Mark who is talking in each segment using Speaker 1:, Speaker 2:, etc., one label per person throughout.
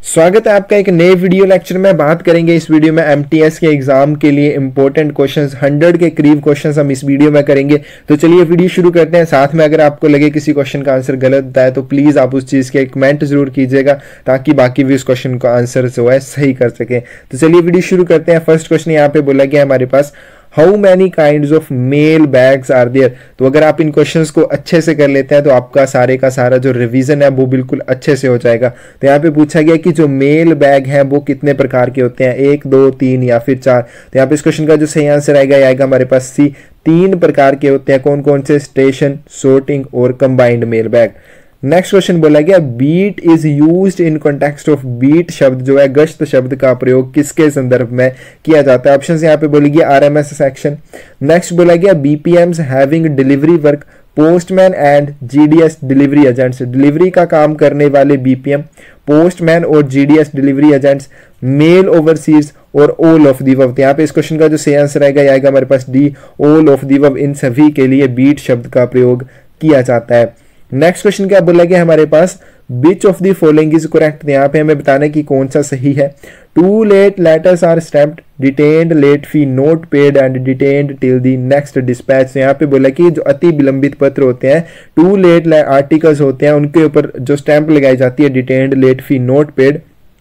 Speaker 1: स्वागत है आपका एक नए वीडियो लेक्चर में। बात करेंगे इस वीडियो में एमटीएस के एग्जाम के लिए इंपॉर्टेंट क्वेश्चंस 100 के करीब क्वेश्चंस हम इस वीडियो में करेंगे। तो चलिए वीडियो शुरू करते हैं। साथ में अगर आपको लगे किसी क्वेश्चन का आंसर गलत है तो प्लीज आप उस चीज के कमेंट जरूर कीजिएगा ताकि बाकी भी उस क्वेश्चन का आंसर जो है सही कर सके। तो चलिए वीडियो शुरू करते हैं। फर्स्ट क्वेश्चन यहाँ पे बोला गया हमारे पास, how many kinds of mail bags are there. तो अगर आप इन क्वेश्चंस को अच्छे से कर लेते हैं तो आपका सारे का सारा जो रिवीजन है वो बिल्कुल अच्छे से हो जाएगा। तो यहाँ पे पूछा गया कि जो मेल बैग है वो कितने प्रकार के होते हैं, 1, 2, 3 या फिर 4। तो यहाँ पे इस क्वेश्चन का जो सही आंसर आएगा हमारे पास सी, 3 प्रकार के होते हैं। कौन कौन से? स्टेशन, सोर्टिंग और combined mail bag. Next question बोला गया, beat is used in context of. Beat शब्द जो है, गश्त शब्द का प्रयोग किसके संदर्भ में किया जाता है? ऑप्शन यहाँ पे बोली गया आरएमएस सेक्शन। नेक्स्ट बोला गया, BPMs having delivery work, postman and GDS delivery agents. Delivery का काम करने वाले बीपीएम, पोस्टमैन और GDS delivery agents, mail overseas और ऑल ऑफ दी अबव। यहाँ पे इस क्वेश्चन का जो सही आंसर आएगा हमारे पास D, all of the above. इन सभी के लिए बीट शब्द का प्रयोग किया जाता है। नेक्स्ट क्वेश्चन क्या बोला गया हमारे पास, which of the following is correct. यहाँ पे हमें बताना है कि कौन सा सही है। Too late letters are stamped, detained, late fee not paid and detained till the next dispatch. तो यहाँ पे बोला कि जो अति विलंबित पत्र होते हैं, टू लेट आर्टिकल्स होते हैं, उनके ऊपर जो स्टैंप लगाई जाती है detained, late fee not paid,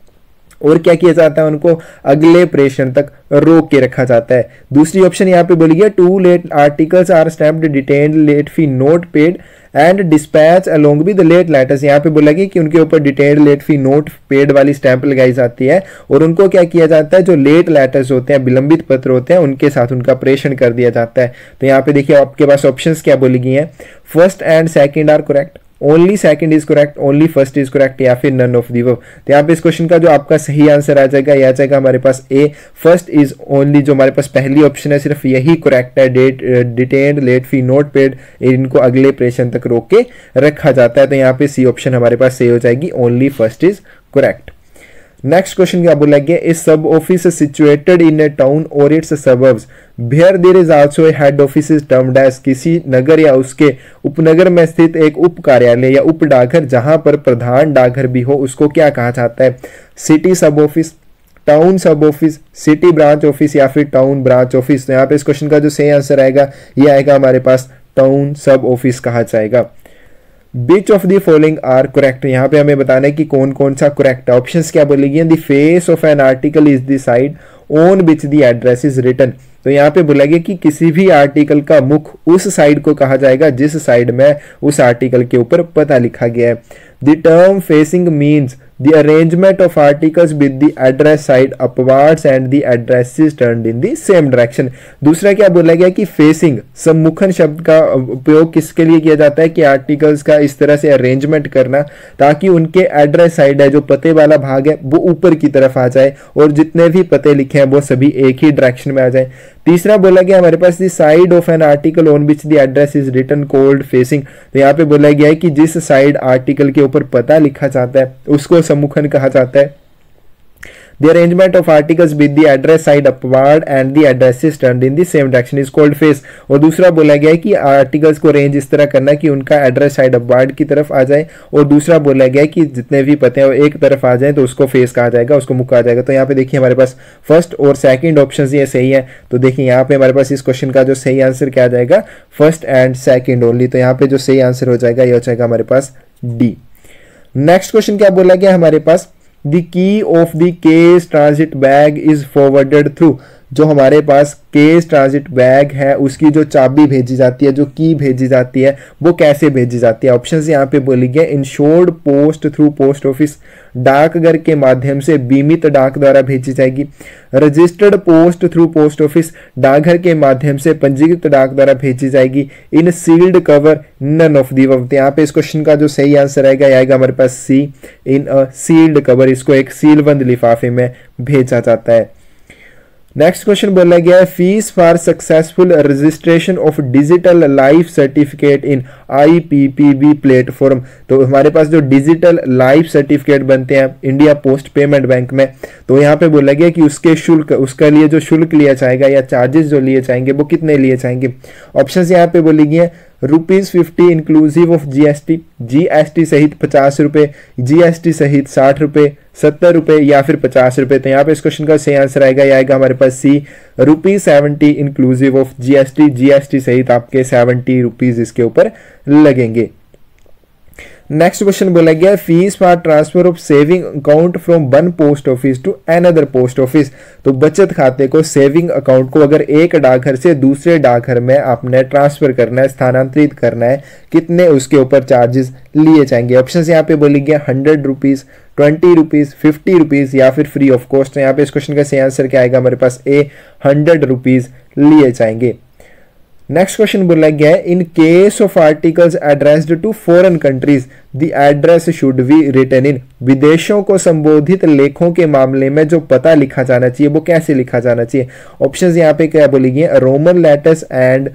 Speaker 1: और क्या किया जाता है, उनको अगले प्रेषण तक रोक के रखा जाता है। दूसरी ऑप्शन यहाँ पे बोली गया, too late articles are stamped, detained, late fee not paid and dispatch along with late letters. यहाँ पे बोला गया कि उनके ऊपर detained, late fee not paid वाली स्टैंप लगाई जाती है और उनको क्या किया जाता है, जो लेट लेटर्स होते हैं, विलंबित पत्र होते हैं, उनके साथ उनका प्रेषण कर दिया जाता है। तो यहाँ पे देखिए आपके पास ऑप्शंस क्या बोली गई हैं, first and second are correct, only second is correct, only first is correct, या फिर नन ऑफ दी अबव। तो यहाँ पे इस क्वेश्चन का जो आपका सही आंसर आ जाएगा हमारे पास ए, फर्स्ट इज ओनली। जो हमारे पास पहली ऑप्शन है सिर्फ यही करेक्ट है, detained, late fee not paid, इनको अगले प्रेषण तक रोक के रखा जाता है। तो यहाँ पे सी ऑप्शन हमारे पास सही हो जाएगी, only first is correct. Next question क्या बोला गया, is sub office situated in a town और it's suburbs where there is also a head office is termed as. किसी नगर या उसके उपनगर में स्थित एक उप कार्यालय या उप डाकघर जहां पर प्रधान डाकघर भी हो, उसको क्या कहा जाता है? City sub office, town sub office, city branch office या फिर टाउन ब्रांच ऑफिस। तो यहाँ पे इस क्वेश्चन का जो सही आंसर ये आएगा हमारे पास टाउन सब ऑफिस कहा जाएगा। Which of the following are correct। यहाँ पे हमें बताना है कि कौन कौन सा करेक्ट है। ऑप्शंस क्या बोलेगी, the face of an article is the side on which the address is written. तो यहाँ पे बोला गया कि किसी भी आर्टिकल का मुख उस साइड को कहा जाएगा जिस साइड में उस आर्टिकल के ऊपर पता लिखा गया है। The term facing means the arrangement of articles with the address side upwards and the addresses turned in the same direction। दूसरा क्या बोला गया कि फेसिंग, सम्मुखन शब्द का उपयोग किसके लिए किया जाता है कि आर्टिकल्स का इस तरह से अरेंजमेंट करना ताकि उनके एड्रेस साइड है, जो पते वाला भाग है, वो ऊपर की तरफ आ जाए और जितने भी पते लिखे हैं वो सभी एक ही डायरेक्शन में आ जाए। तीसरा बोला गया हमारे पास the side of an article on which the address is written called facing. तो यहाँ पे बोला गया है कि जिस साइड आर्टिकल के ऊपर पता लिखा जाता है उसको सम्मुखन कहा जाता है। The arrangement of articles with the address side upward and the addresses turned in the same direction is called face। और दूसरा बोला गया है कि आर्टिकल्स को अरेंज इस तरह करना कि उनका एड्रेस साइड अपवर्ड की तरफ आ जाए, और दूसरा बोला गया है कि जितने भी पते हैं वो एक तरफ आ जाए तो उसको फेस कहा जाएगा, उसको मुख कहा जाएगा। तो यहाँ पे देखिए हमारे पास फर्स्ट और सेकंड ऑप्शन ये सही है। तो देखिए यहाँ पे हमारे पास इस क्वेश्चन का जो सही आंसर क्या आ जाएगा, फर्स्ट एंड सेकंड ओनली। तो यहाँ पे जो सही आंसर हो जाएगा ये हो जाएगा हमारे पास डी। नेक्स्ट क्वेश्चन क्या बोला गया हमारे पास, The key of the case transit bag is forwarded through। जो हमारे पास केस ट्रांजिट बैग है उसकी जो चाबी भेजी जाती है, जो की भेजी जाती है, वो कैसे भेजी जाती है? ऑप्शंस यहाँ पे बोली गए, insured post through post office, डाकघर के माध्यम से बीमित डाक द्वारा भेजी जाएगी, registered post through post office, डाकघर के माध्यम से पंजीकृत डाक द्वारा भेजी जाएगी, in sealed cover, none of the above. यहाँ पे इस क्वेश्चन का जो सही आंसर आएगा हमारे पास सी, इन अ सील्ड कवर। इसको एक सीलबंद लिफाफे में भेजा जाता है। नेक्स्ट क्वेश्चन बोला गया है, fees for successful registration of digital life certificate in IPPB platform. तो हमारे पास जो डिजिटल लाइफ सर्टिफिकेट बनते हैं इंडिया पोस्ट पेमेंट बैंक में, तो यहाँ पे बोला गया कि उसके शुल्क, उसके लिए जो शुल्क लिया जाएगा या चार्जेस जो लिए जाएंगे वो कितने लिए जाएंगे। ऑप्शंस यहाँ पे बोली गई है, ₹50 इंक्लूसिव ऑफ जीएसटी, जीएसटी सहित 50 रुपये, जीएसटी सहित 60 रुपये, 70 रुपये या फिर 50 रुपये। तो यहाँ पे इस क्वेश्चन का सही आंसर आएगा, यह आएगा हमारे पास C, ₹70 inclusive of GST, GST सहित आपके 70 रुपीज इसके ऊपर लगेंगे। नेक्स्ट क्वेश्चन बोला गया fees for transfer of saving account from one post office to another post office. तो बचत खाते को, सेविंग अकाउंट को अगर एक डाकघर से दूसरे डाकघर में आपने ट्रांसफर करना है, स्थानांतरित करना है, कितने उसके ऊपर चार्जेस लिए जाएंगे। ऑप्शन यहाँ पे बोली गया 100 रुपीज, 20 रुपीज, 50 रुपीज या फिर फ्री ऑफ कॉस्ट। तो यहाँ पे इस क्वेश्चन का सही आंसर क्या आएगा हमारे पास, ए 100 रुपीज लिए जाएंगे। नेक्स्ट क्वेश्चन बोला गया है in case of articles addressed to foreign countries the address should be written in. विदेशों को संबोधित लेखों के मामले में जो पता लिखा जाना चाहिए वो कैसे लिखा जाना चाहिए। ऑप्शंस यहाँ पे क्या बोली गई, रोमन लेटर्स एंड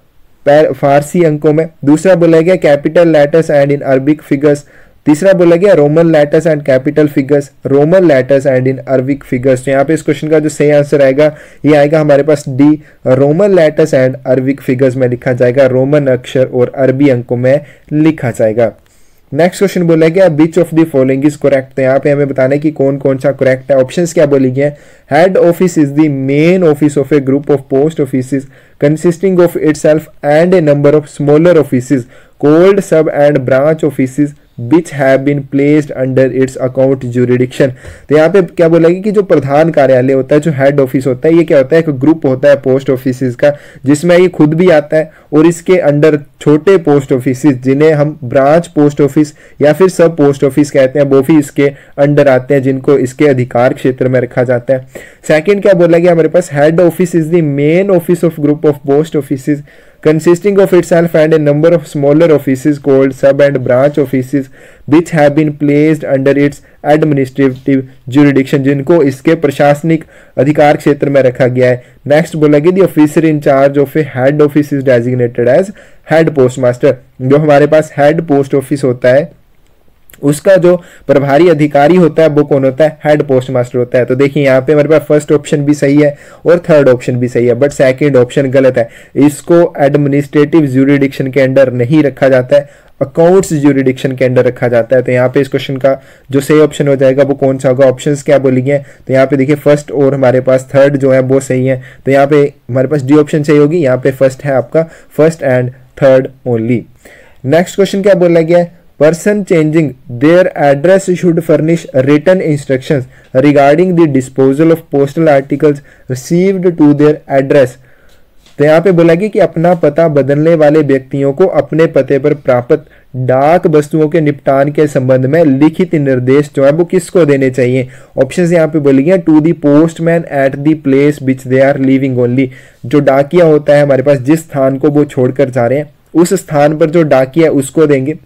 Speaker 1: फारसी अंकों में। दूसरा बोला गया capital letters and in Arabic figures. तीसरा बोला गया Roman letters and capital figures, Roman letters and in Arabic figures. तो यहाँ पे इस क्वेश्चन का जो सही आंसर आएगा ये आएगा हमारे पास D, Roman letters and Arabic figures में लिखा जाएगा, रोमन अक्षर और अरबी अंकों में लिखा जाएगा। नेक्स्ट क्वेश्चन बोला गया which of the following is correct. तो यहाँ पे हमें बताना है कि कौन कौन सा करेक्ट है। ऑप्शंस क्या बोली गई है, head office is the main office of a group of post offices consisting of itself and a number of smaller offices called sub and branch offices which have been placed under its account jurisdiction। तो यहाँ पे क्या बोलेगी कि जो प्रधान कार्यालय होता है, जो हेड ऑफिस होता है, ये क्या होता है, एक ग्रुप होता है पोस्ट ऑफिसेज का जिसमें ये खुद भी आता है और इसके अंडर छोटे पोस्ट ऑफिसेज जिन्हें हम ब्रांच पोस्ट ऑफिस या फिर सब पोस्ट ऑफिस कहते हैं वो भी इसके अंडर आते हैं, जिनको इसके अधिकार क्षेत्र में रखा जाता है। सेकंड क्या बोला गया हमारे पास, head office is the main office of group of post offices consisting of itself and a number of smaller offices called sub and branch offices which have been placed under its administrative jurisdiction, जिनको इसके प्रशासनिक अधिकार क्षेत्र में रखा गया है। Next बोला गया the officer in charge of a head office is designated as head postmaster। जो हमारे पास हेड पोस्ट ऑफिस होता है उसका जो प्रभारी अधिकारी होता है वो कौन होता है, हेड पोस्ट मास्टर होता है। तो देखिए यहाँ पे हमारे पास फर्स्ट ऑप्शन भी सही है और थर्ड ऑप्शन भी सही है, बट सेकंड ऑप्शन गलत है। इसको एडमिनिस्ट्रेटिव ज्यूरिडिक्शन के अंडर नहीं रखा जाता है, अकाउंट्स ज्यूरिडिक्शन के अंडर रखा जाता है। तो यहाँ पे इस क्वेश्चन का जो सही ऑप्शन हो जाएगा वो कौन सा होगा। ऑप्शंस क्या बोली गई है, तो यहाँ पे देखिए फर्स्ट और हमारे पास थर्ड जो है वो सही है। तो यहाँ पे हमारे पास डी ऑप्शन सही होगी, यहाँ पे फर्स्ट है आपका, first and third only. Next question क्या बोला गया है, person changing their address should furnish written instructions regarding the disposal of postal articles received to their address। तो यहाँ पे बोला गया कि अपना पता बदलने वाले व्यक्तियों को अपने पते पर प्राप्त डाक वस्तुओं के निपटान के संबंध में लिखित निर्देश जो है वो किसको देने चाहिए। ऑप्शंस यहाँ पे बोली गई to the postman at the place which they are living only. जो डाकिया होता है हमारे पास जिस स्थान को वो छोड़कर जा रहे हैं उस स्थान पर जो डाकिया उसको देंगे।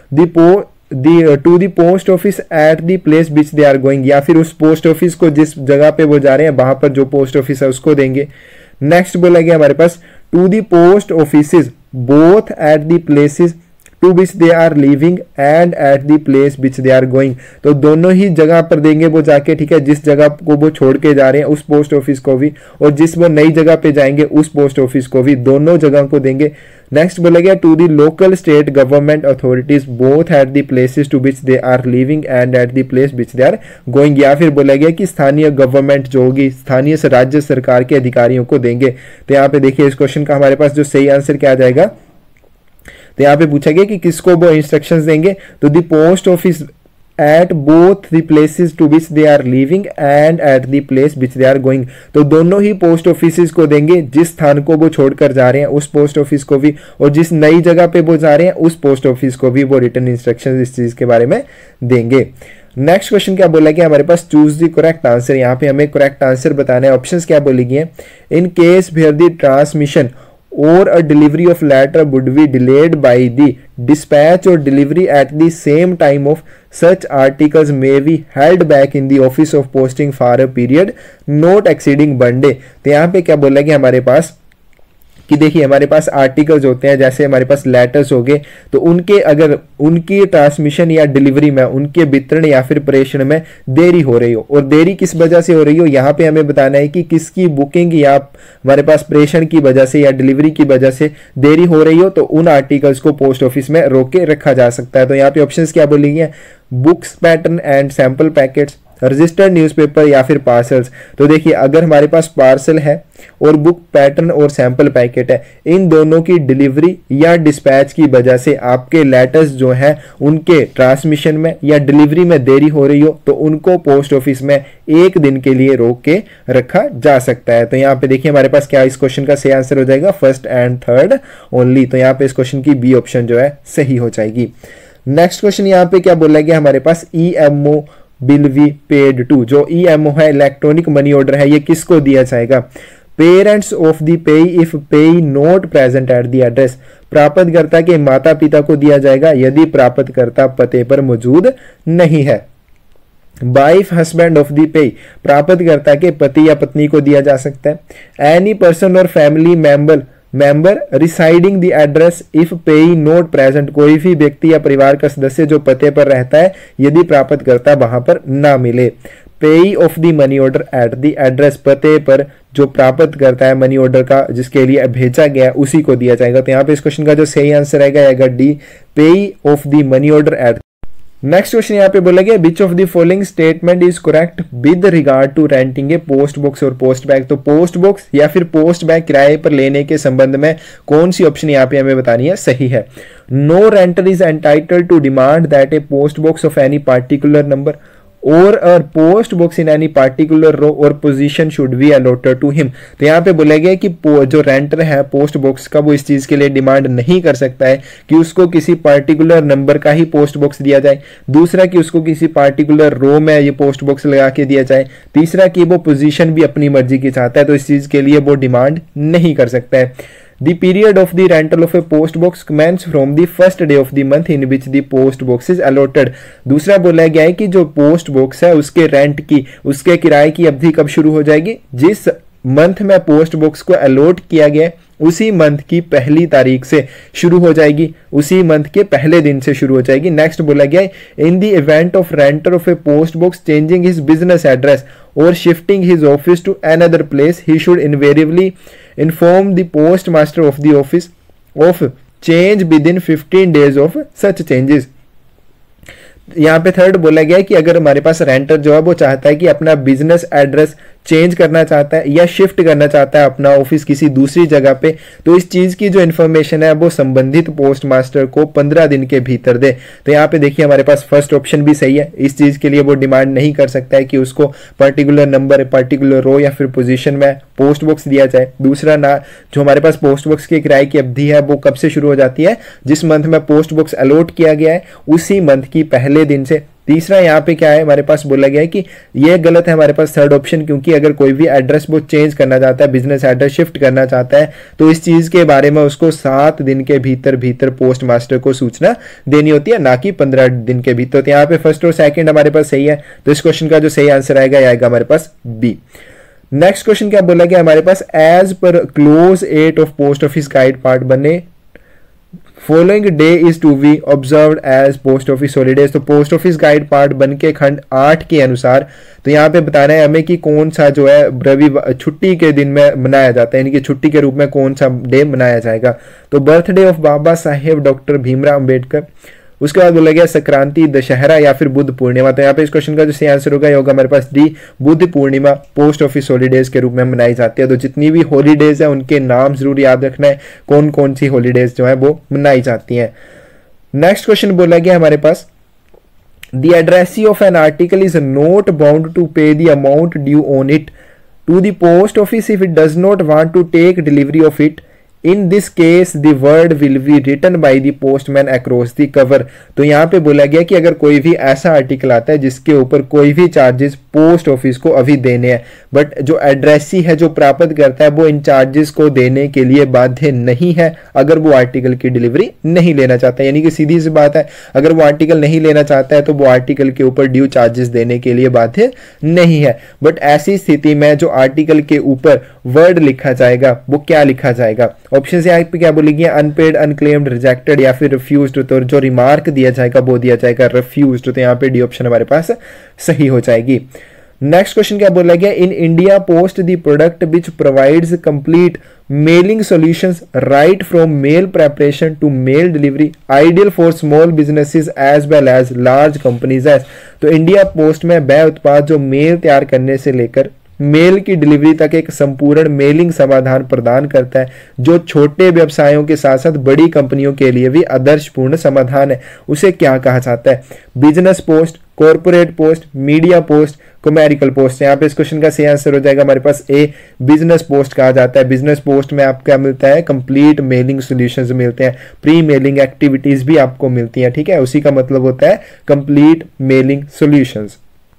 Speaker 1: To the post office at the place which they are going, या फिर उस पोस्ट ऑफिस को जिस जगह पे वो जा रहे हैं वहां पर जो पोस्ट ऑफिस है उसको देंगे। नेक्स्ट बोला गया हमारे पास to the post offices both at the places to which they are living and at the place which they are going. तो दोनों ही जगह पर देंगे वो जाके, ठीक है, जिस जगह को वो छोड़ के जा रहे हैं उस पोस्ट ऑफिस को भी और जिस वो नई जगह पे जाएंगे उस पोस्ट ऑफिस को भी, दोनों जगह को देंगे। नेक्स्ट बोला गया to the local state government authorities both at the places to which they are living and at the place which they are going. या फिर बोला गया कि स्थानीय गवर्नमेंट जो होगी स्थानीय राज्य सरकार के अधिकारियों को देंगे। तो यहाँ पे देखिए इस क्वेश्चन का हमारे पास जो सही आंसर क्या आ जाएगा, तो यहाँ पे पूछा गया कि किसको वो इंस्ट्रक्शंस देंगे, to the post office at both the places to which they are living and at the place which they are going. तो दोनों ही पोस्ट ऑफिस को देंगे, जिस स्थान को वो छोड़कर जा रहे हैं उस पोस्ट ऑफिस को भी और जिस नई जगह पे वो जा रहे हैं उस पोस्ट ऑफिस को भी वो रिटर्न इंस्ट्रक्शंस इस चीज के बारे में देंगे। नेक्स्ट क्वेश्चन क्या बोला गया हमारे पास, चूज द करेक्ट आंसर। यहाँ पे हमें करेक्ट आंसर बताना है। ऑप्शंस क्या बोली गई है, in case where the transmission or a delivery of letter would be delayed by the dispatch or delivery at the same time of such articles may be held back in the office of posting for a period not exceeding 1 day। तो यहाँ पे क्या बोला कि हमारे पास कि देखिए हमारे पास आर्टिकल्स होते हैं, जैसे हमारे पास लेटर्स हो गए, तो उनके अगर उनकी ट्रांसमिशन या डिलीवरी में, उनके वितरण या फिर प्रेषण में देरी हो रही हो, और देरी किस वजह से हो रही हो, यहाँ पे हमें बताना है कि किसकी बुकिंग या हमारे पास प्रेषण की वजह से या डिलीवरी की वजह से देरी हो रही हो, तो उन आर्टिकल्स को पोस्ट ऑफिस में रोक के रखा जा सकता है। तो यहाँ पे ऑप्शंस क्या बोलेंगे, books, pattern and sample packets, registered newspaper या फिर पार्सल्स। तो देखिए अगर हमारे पास पार्सल है और बुक, पैटर्न और सैंपल पैकेट है, इन दोनों की डिलीवरी या डिस्पैच की वजह से आपके लेटर्स जो हैं उनके ट्रांसमिशन में या डिलीवरी में देरी हो रही हो, तो उनको पोस्ट ऑफिस में एक दिन के लिए रोक के रखा जा सकता है। तो यहाँ पे देखिए हमारे पास क्या इस क्वेश्चन का सही आंसर हो जाएगा, फर्स्ट एंड थर्ड ओनली। तो यहाँ पे इस क्वेश्चन की बी ऑप्शन जो है सही हो जाएगी। नेक्स्ट क्वेश्चन यहाँ पे क्या बोला गया हमारे पास, EMO will be paid to. जो EMO है, इलेक्ट्रॉनिक मनी ऑर्डर है, ये किसको दिया जाएगा, parents of the payee if payee not present at the address. प्राप्तकर्ता के माता पिता को दिया जाएगा यदि प्राप्तकर्ता पते पर मौजूद नहीं है। वाइफ हस्बैंड ऑफ द पेई, प्राप्तकर्ता के पति या पत्नी को दिया जा सकता है। एनी पर्सन और family member residing the address if payee not present, कोई भी व्यक्ति या परिवार का सदस्य जो पते पर रहता है यदि प्राप्तकर्ता वहां पर ना मिले। Payee of the money order at the address, पते पर जो प्राप्त करता है मनी ऑर्डर का जिसके लिए भेजा गया उसी को दिया जाएगा। तो यहाँ पे इस क्वेश्चन का जो सही आंसर आएगा D, payee of the money order at. Next question यहाँ पे बोला गया, which of the following statement is correct with regard to renting a post box और पोस्ट बैग। तो पोस्ट बॉक्स या फिर पोस्ट बैग किराए पर लेने के संबंध में कौन सी ऑप्शन यहाँ पे हमें बतानी है सही है। No renter is entitled to demand that a post box of any particular number और a post box in any particular row और position should be allotted to him. तो यहाँ पे बोला गया कि जो रेंटर है पोस्ट बॉक्स का, वो इस चीज के लिए डिमांड नहीं कर सकता है कि उसको किसी पार्टिकुलर नंबर का ही पोस्ट बॉक्स दिया जाए, दूसरा कि उसको किसी पार्टिकुलर रो में ये पोस्ट बॉक्स लगा के दिया जाए, तीसरा कि वो पोजीशन भी अपनी मर्जी की चाहता है, तो इस चीज के लिए वो डिमांड नहीं कर सकता है। The period of the rental of a post box commence from the first day of the month in which the post box is allotted। दूसरा बोला गया है कि जो पोस्ट बॉक्स है उसके रेंट की, उसके किराए की अवधि कब शुरू हो जाएगी, जिस मंथ में पोस्ट बॉक्स को अलॉट किया गया उसी मंथ की पहली तारीख से शुरू हो जाएगी, उसी मंथ के पहले दिन से शुरू हो जाएगी। नेक्स्ट बोला गया है, in the event of renter of a post box changing his business address और shifting his office to another place he should invariably inform the post master of the office of change with in 15 days of such changes. यहाँ पे third बोला गया है कि अगर हमारे पास रेंटर जो है वो चाहता है कि अपना बिजनेस एड्रेस चेंज करना चाहता है या शिफ्ट करना चाहता है अपना ऑफिस किसी दूसरी जगह पे, तो इस चीज की जो इन्फॉर्मेशन है वो संबंधित पोस्ट मास्टर को 15 दिन के भीतर दे। तो यहाँ पे देखिए हमारे पास फर्स्ट ऑप्शन भी सही है, इस चीज के लिए वो डिमांड नहीं कर सकता है कि उसको पर्टिकुलर नंबर, पर्टिकुलर रो या फिर पोजीशन में पोस्ट बॉक्स दिया जाए। दूसरा ना, जो हमारे पास पोस्ट बॉक्स के किराए की अवधि है वो कब से शुरू हो जाती है, जिस मंथ में पोस्ट बॉक्स अलॉट किया गया है उसी मंथ की पहले दिन से। तीसरा यहाँ पे क्या है हमारे पास बोला गया है कि ये गलत है हमारे पास थर्ड ऑप्शन, क्योंकि अगर कोई भी एड्रेस वो चेंज करना चाहता है, बिजनेस एड्रेस शिफ्ट करना चाहता है, तो इस चीज के बारे में उसको 7 दिन के भीतर पोस्ट मास्टर को सूचना देनी होती है, ना कि 15 दिन के भीतर। तो यहाँ पे फर्स्ट और सेकंड हमारे पास सही है, तो इस क्वेश्चन का जो सही आंसर आएगा हमारे पास बी। नेक्स्ट क्वेश्चन क्या बोला गया हमारे पास, as per clause 8 of post office guide part one following day is to be observed as post office holidays. तो post office guide part one के खंड 8 के अनुसार तो यहाँ पे बताना है हमें कि कौन सा जो है रविवार छुट्टी के दिन में मनाया जाता है, यानी कि छुट्टी के रूप में कौन सा डे मनाया जाएगा। तो birthday of Baba Saheb doctor Bhimrao Ambedkar, उसके बाद बोला गया संक्रांति, दशहरा या फिर बुद्ध पूर्णिमा। तो यहाँ पे इस क्वेश्चन का जो सही आंसर होगा ये होगा हमारे पास D, Buddha Purnima post office holidays के रूप में मनाई जाती है। तो जितनी भी हॉलीडेज है उनके नाम जरूर याद रखना है, कौन कौन सी हॉलीडेज जो है वो मनाई जाती है। नेक्स्ट क्वेश्चन बोला गया हमारे पास, the addressee of an article is not bound to pay the amount due on it to the post office if it does not want to take delivery of it. In this case the word will be written by the postman across the cover. तो यहाँ पे बोला गया कि अगर कोई भी ऐसा आर्टिकल आता है जिसके ऊपर कोई भी चार्जेस पोस्ट ऑफिस को अभी देने हैं, बट जो एड्रेसी है जो प्राप्त करता है वो इन चार्जेस को देने के लिए बाध्य नहीं है अगर वो आर्टिकल की डिलीवरी नहीं लेना चाहता है। यानी कि सीधी सी बात है, अगर वो आर्टिकल नहीं लेना चाहता है तो वो आर्टिकल के ऊपर ड्यू चार्जेस देने के लिए बाध्य नहीं है। बट ऐसी स्थिति में जो आर्टिकल के ऊपर वर्ड लिखा जाएगा वो क्या लिखा जाएगा, ऑप्शन से यहाँ पे क्या बोलेगी, अनपेड, अनक्लेम्ड, रिजेक्टेड या फिर रिफ्यूज्ड। तो जो रिमार्क दिया जाएगा वो दिया जाएगा रिफ्यूज्ड। तो यहाँ पे डी ऑप्शन हमारे पास सही हो जाएगी। नेक्स्ट क्वेश्चन क्या बोला गया, in India post the product which provides complete mailing solutions right from mail preparation to mail delivery, ideal for small businesses as well as large companies as. तो India post में वह उत्पाद जो mail तैयार करने से लेकर मेल की डिलीवरी तक एक संपूर्ण मेलिंग समाधान प्रदान करता है, जो छोटे व्यवसायों के साथ साथ बड़ी कंपनियों के लिए भी आदर्शपूर्ण समाधान है, उसे क्या कहा जाता है, business post, corporate post, media post, commercial post. यहाँ पे इस क्वेश्चन का सही आंसर हो जाएगा हमारे पास ए, बिजनेस पोस्ट कहा जाता है। बिजनेस पोस्ट में आपको क्या मिलता है, कंप्लीट मेलिंग सॉल्यूशंस मिलते हैं, प्री मेलिंग एक्टिविटीज भी आपको मिलती हैं, ठीक है, उसी का मतलब होता है complete mailing solutions.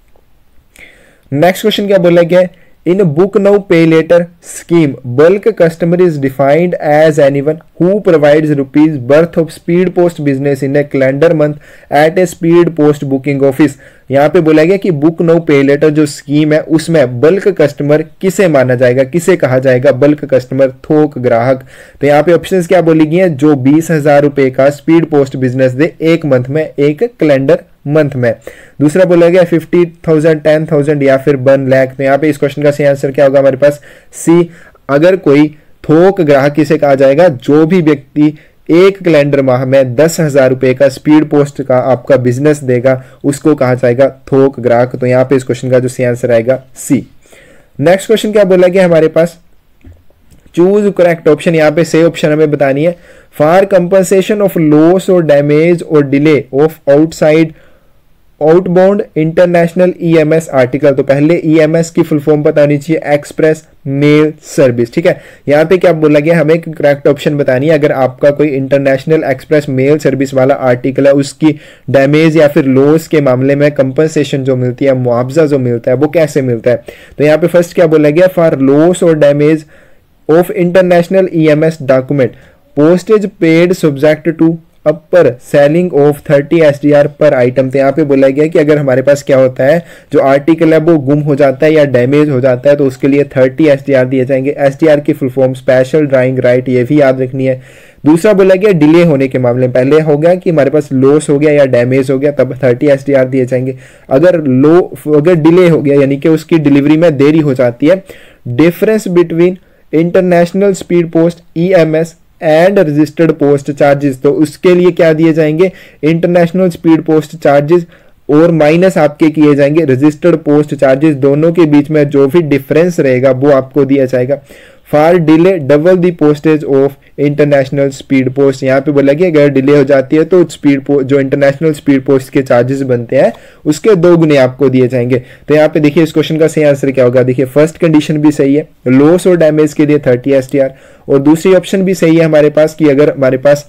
Speaker 1: Next question क्या बोला गया है, in book now pay letter scheme bulk customer is defined as anyone who provides rupees worth of speed post business in a calendar month at a speed post booking office. यहाँ पे बोला गया कि book now pay letter जो scheme है उसमें bulk customer किसे माना जाएगा, किसे कहा जाएगा बल्क कस्टमर, थोक ग्राहक। तो यहाँ पे ऑप्शंस क्या बोली गई है, जो 20,000 रुपए का स्पीड पोस्ट बिजनेस दे एक मंथ में, एक कैलेंडर मंथ में। दूसरा बोला गया 50,000, 10,000 या फिर 1 लाख। तो यहाँ पे इस क्वेश्चन का सही आंसर क्या होगा हमारे पास सी, अगर कोई थोक ग्राहक किसे कहा जाएगा, जो भी व्यक्ति एक कैलेंडर माह में 10,000 रुपए का स्पीड पोस्ट का आपका बिजनेस देगा उसको कहा जाएगा थोक ग्राहक। तो यहाँ पे इस क्वेश्चन का जो सही आंसर आएगा सी। नेक्स्ट क्वेश्चन क्या बोला गया हमारे पास, चूज करेक्ट ऑप्शन। यहाँ पे सही ऑप्शन हमें बतानी है, फॉर कंपनसेशन ऑफ लॉस और डैमेज और delay of outbound international EMS article. तो पहले ईएमएस की फुल फॉर्म बतानी चाहिए, एक्सप्रेस मेल सर्विस, ठीक है। यहाँ पे क्या बोला गया, हमें करेक्ट ऑप्शन बतानी है, अगर आपका कोई इंटरनेशनल एक्सप्रेस मेल सर्विस वाला आर्टिकल है, उसकी डैमेज या फिर लॉस के मामले में कंपनसेशन जो मिलती है, मुआवजा जो मिलता है, वो कैसे मिलता है। तो यहाँ पे फर्स्ट क्या बोला गया, फॉर लॉस और damage of international EMS document postage paid subject to upper ceiling of 30 SDR per item. तो यहाँ पे बोला गया कि अगर हमारे पास क्या होता है, जो आर्टिकल है वो गुम हो जाता है या डैमेज हो जाता है, तो उसके लिए 30 SDR दिए जाएंगे। SDR की full form special drawing right, ये भी याद रखनी है। दूसरा बोला गया डिले होने के मामले में, पहले हो गया कि हमारे पास लॉस हो गया या डैमेज हो गया तब 30 SDR दिए जाएंगे। अगर डिले हो गया यानी कि उसकी डिलीवरी में देरी हो जाती है, difference between international speed post EMS and registered post charges, तो उसके लिए क्या दिए जाएंगे, इंटरनेशनल स्पीड पोस्ट चार्जेस और माइनस आपके किए जाएंगे रजिस्टर्ड पोस्ट चार्जेस। दोनों के बीच में जो भी डिफरेंस रहेगा वो आपको दिया जाएगा। For delay double the postage of international speed post. यहाँ पे बोला कि अगर डिले हो जाती है तो स्पीड पोस्ट जो इंटरनेशनल स्पीड पोस्ट के चार्जेस बनते हैं उसके 2 गुने आपको दिए जाएंगे। तो यहाँ पे देखिए इस क्वेश्चन का सही आंसर क्या होगा, देखिए फर्स्ट कंडीशन भी सही है, लॉस और डैमेज के लिए 30 SDR, और दूसरी ऑप्शन भी सही है हमारे पास कि अगर हमारे पास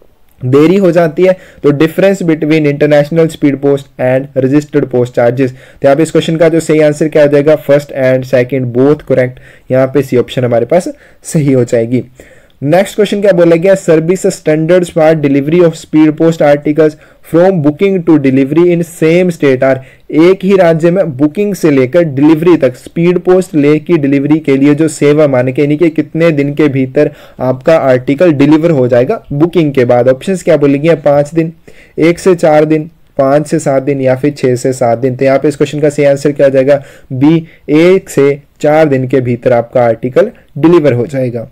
Speaker 1: देरी हो जाती है तो difference between international speed post and registered post charges. तो यहाँ पे इस क्वेश्चन का जो सही आंसर क्या हो जाएगा, first and second both correct, यहाँ पे सी ऑप्शन हमारे पास सही हो जाएगी। नेक्स्ट क्वेश्चन क्या बोला गया, service standards for delivery of speed post articles from booking to delivery in same state are. एक ही राज्य में बुकिंग से लेकर डिलीवरी तक स्पीड पोस्ट ले की डिलीवरी के लिए जो सेवा मानक यानी कि कितने दिन के भीतर आपका आर्टिकल डिलीवर हो जाएगा बुकिंग के बाद। ऑप्शंस क्या बोलेंगे, 5 दिन, 1 से 4 दिन, 5 से 7 दिन या फिर 6 से 7 दिन। तो यहाँ पे इस क्वेश्चन का सही आंसर क्या हो जाएगा, बी, 1 से 4 दिन के भीतर आपका आर्टिकल डिलीवर हो जाएगा।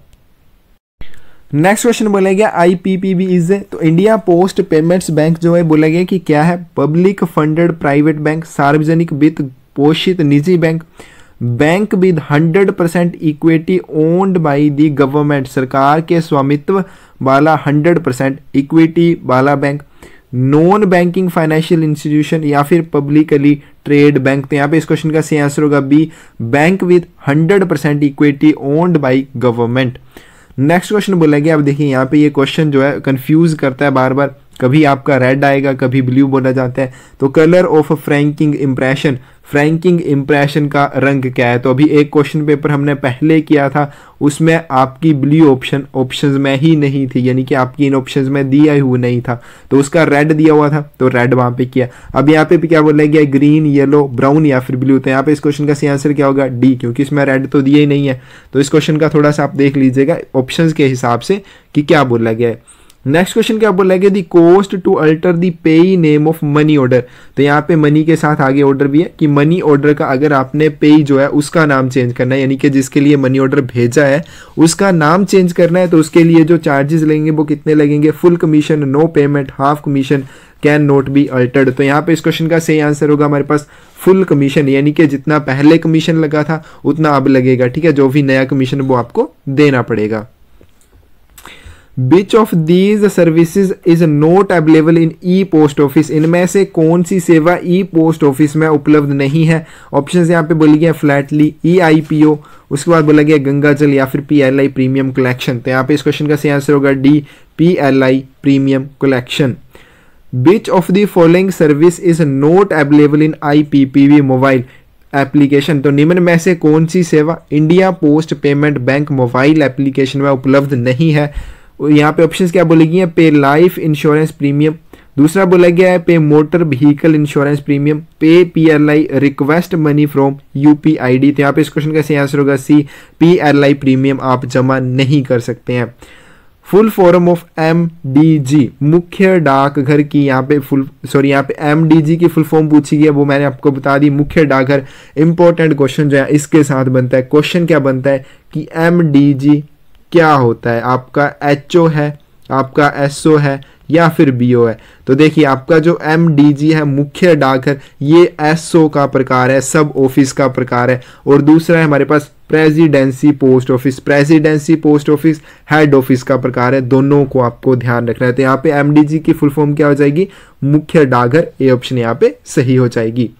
Speaker 1: नेक्स्ट क्वेश्चन बोला गया IPPB इज, तो इंडिया पोस्ट पेमेंट्स बैंक जो है बोला गया कि क्या है, पब्लिक फंडेड प्राइवेट बैंक, सार्वजनिक वित्त पोषित निजी bank, bank with 100% equity owned by the government, सरकार के स्वामित्व वाला 100% इक्विटी वाला bank, non banking financial institution या फिर पब्लिकली ट्रेड बैंक। तो यहाँ पे इस क्वेश्चन का सही आंसर होगा B, bank with 100% equity owned by government. Next question बोला गया, अब देखिए यहाँ पे ये क्वेश्चन जो है कंफ्यूज करता है बार बार, कभी आपका रेड आएगा कभी ब्लू बोला जाता है। तो colour of franking impression franking impression का रंग क्या है? तो अभी एक क्वेश्चन पेपर हमने पहले किया था, उसमें आपकी ब्लू ऑप्शंस में ही नहीं थी, यानी कि आपकी इन ऑप्शंस में दिया हुआ नहीं था, तो उसका रेड दिया हुआ था, तो रेड वहां पे किया। अब यहाँ पे भी क्या बोला गया, ग्रीन, येलो, ब्राउन या फिर ब्लू। तो यहाँ पे इस क्वेश्चन का सही आंसर क्या होगा? डी, क्योंकि इसमें रेड तो दिया ही नहीं है। तो इस क्वेश्चन का थोड़ा सा आप देख लीजिएगा ऑप्शंस के हिसाब से कि क्या बोला गया है। नेक्स्ट क्वेश्चन क्या बोला गया, the cost to alter the payee name of money order. तो यहाँ पे मनी के साथ आगे ऑर्डर भी है कि मनी ऑर्डर का अगर आपने पेई जो है उसका नाम चेंज करना है, यानी कि जिसके लिए मनी ऑर्डर भेजा है उसका नाम चेंज करना है, तो उसके लिए जो चार्जेस लगेंगे वो कितने लगेंगे? Full commission, no payment, half commission, can not be altered. तो यहाँ पे इस क्वेश्चन का सही आंसर होगा हमारे पास फुल कमीशन, यानी कि जितना पहले कमीशन लगा था उतना अब लगेगा। ठीक है, जो भी नया कमीशन वो आपको देना पड़ेगा। Which of these services is not available in e post office? इनमें से कौन सी सेवा ई पोस्ट ऑफिस में उपलब्ध नहीं है? ऑप्शन यहाँ पे बोली गया फ्लैटली, EIPO, उसके बाद बोला गया गंगा जल या फिर PLI प्रीमियम कलेक्शन। तो यहाँ पे इस क्वेश्चन का सही आंसर होगा D, PLI premium collection. Which of the following service is not available in IPPB mobile application? तो निम्न में से कौन सी सेवा India post payment bank mobile application में उपलब्ध नहीं है? यहाँ पे ऑप्शंस क्या बोली गई है? पे लाइफ इंश्योरेंस प्रीमियम, दूसरा बोला गया है pay motor vehicle insurance premium, pay PLI request money from UPID। तो यहाँ पे इस क्वेश्चन का सही आंसर होगा सी, PLI प्रीमियम आप जमा नहीं कर सकते हैं। फुल फॉर्म ऑफ MDG, मुख्य डाकघर की यहाँ पे यहाँ पे MDG की फुल फॉर्म पूछी गई है, वो मैंने आपको बता दी। मुख्य डाकघर इंपॉर्टेंट क्वेश्चन जो है इसके साथ बनता है। क्वेश्चन क्या बनता है कि MDG क्या होता है? आपका HO है, आपका SO है या फिर BO है? तो देखिए आपका जो MDG है मुख्य डाकघर, ये SO का प्रकार है, सब ऑफिस का प्रकार है। और दूसरा है हमारे पास presidency post office, presidency post office head office का प्रकार है। दोनों को आपको ध्यान रखना है। तो यहाँ पे MDG की फुल फॉर्म क्या हो जाएगी? मुख्य डाकघर। ए ऑप्शन यहाँ पे सही हो जाएगी।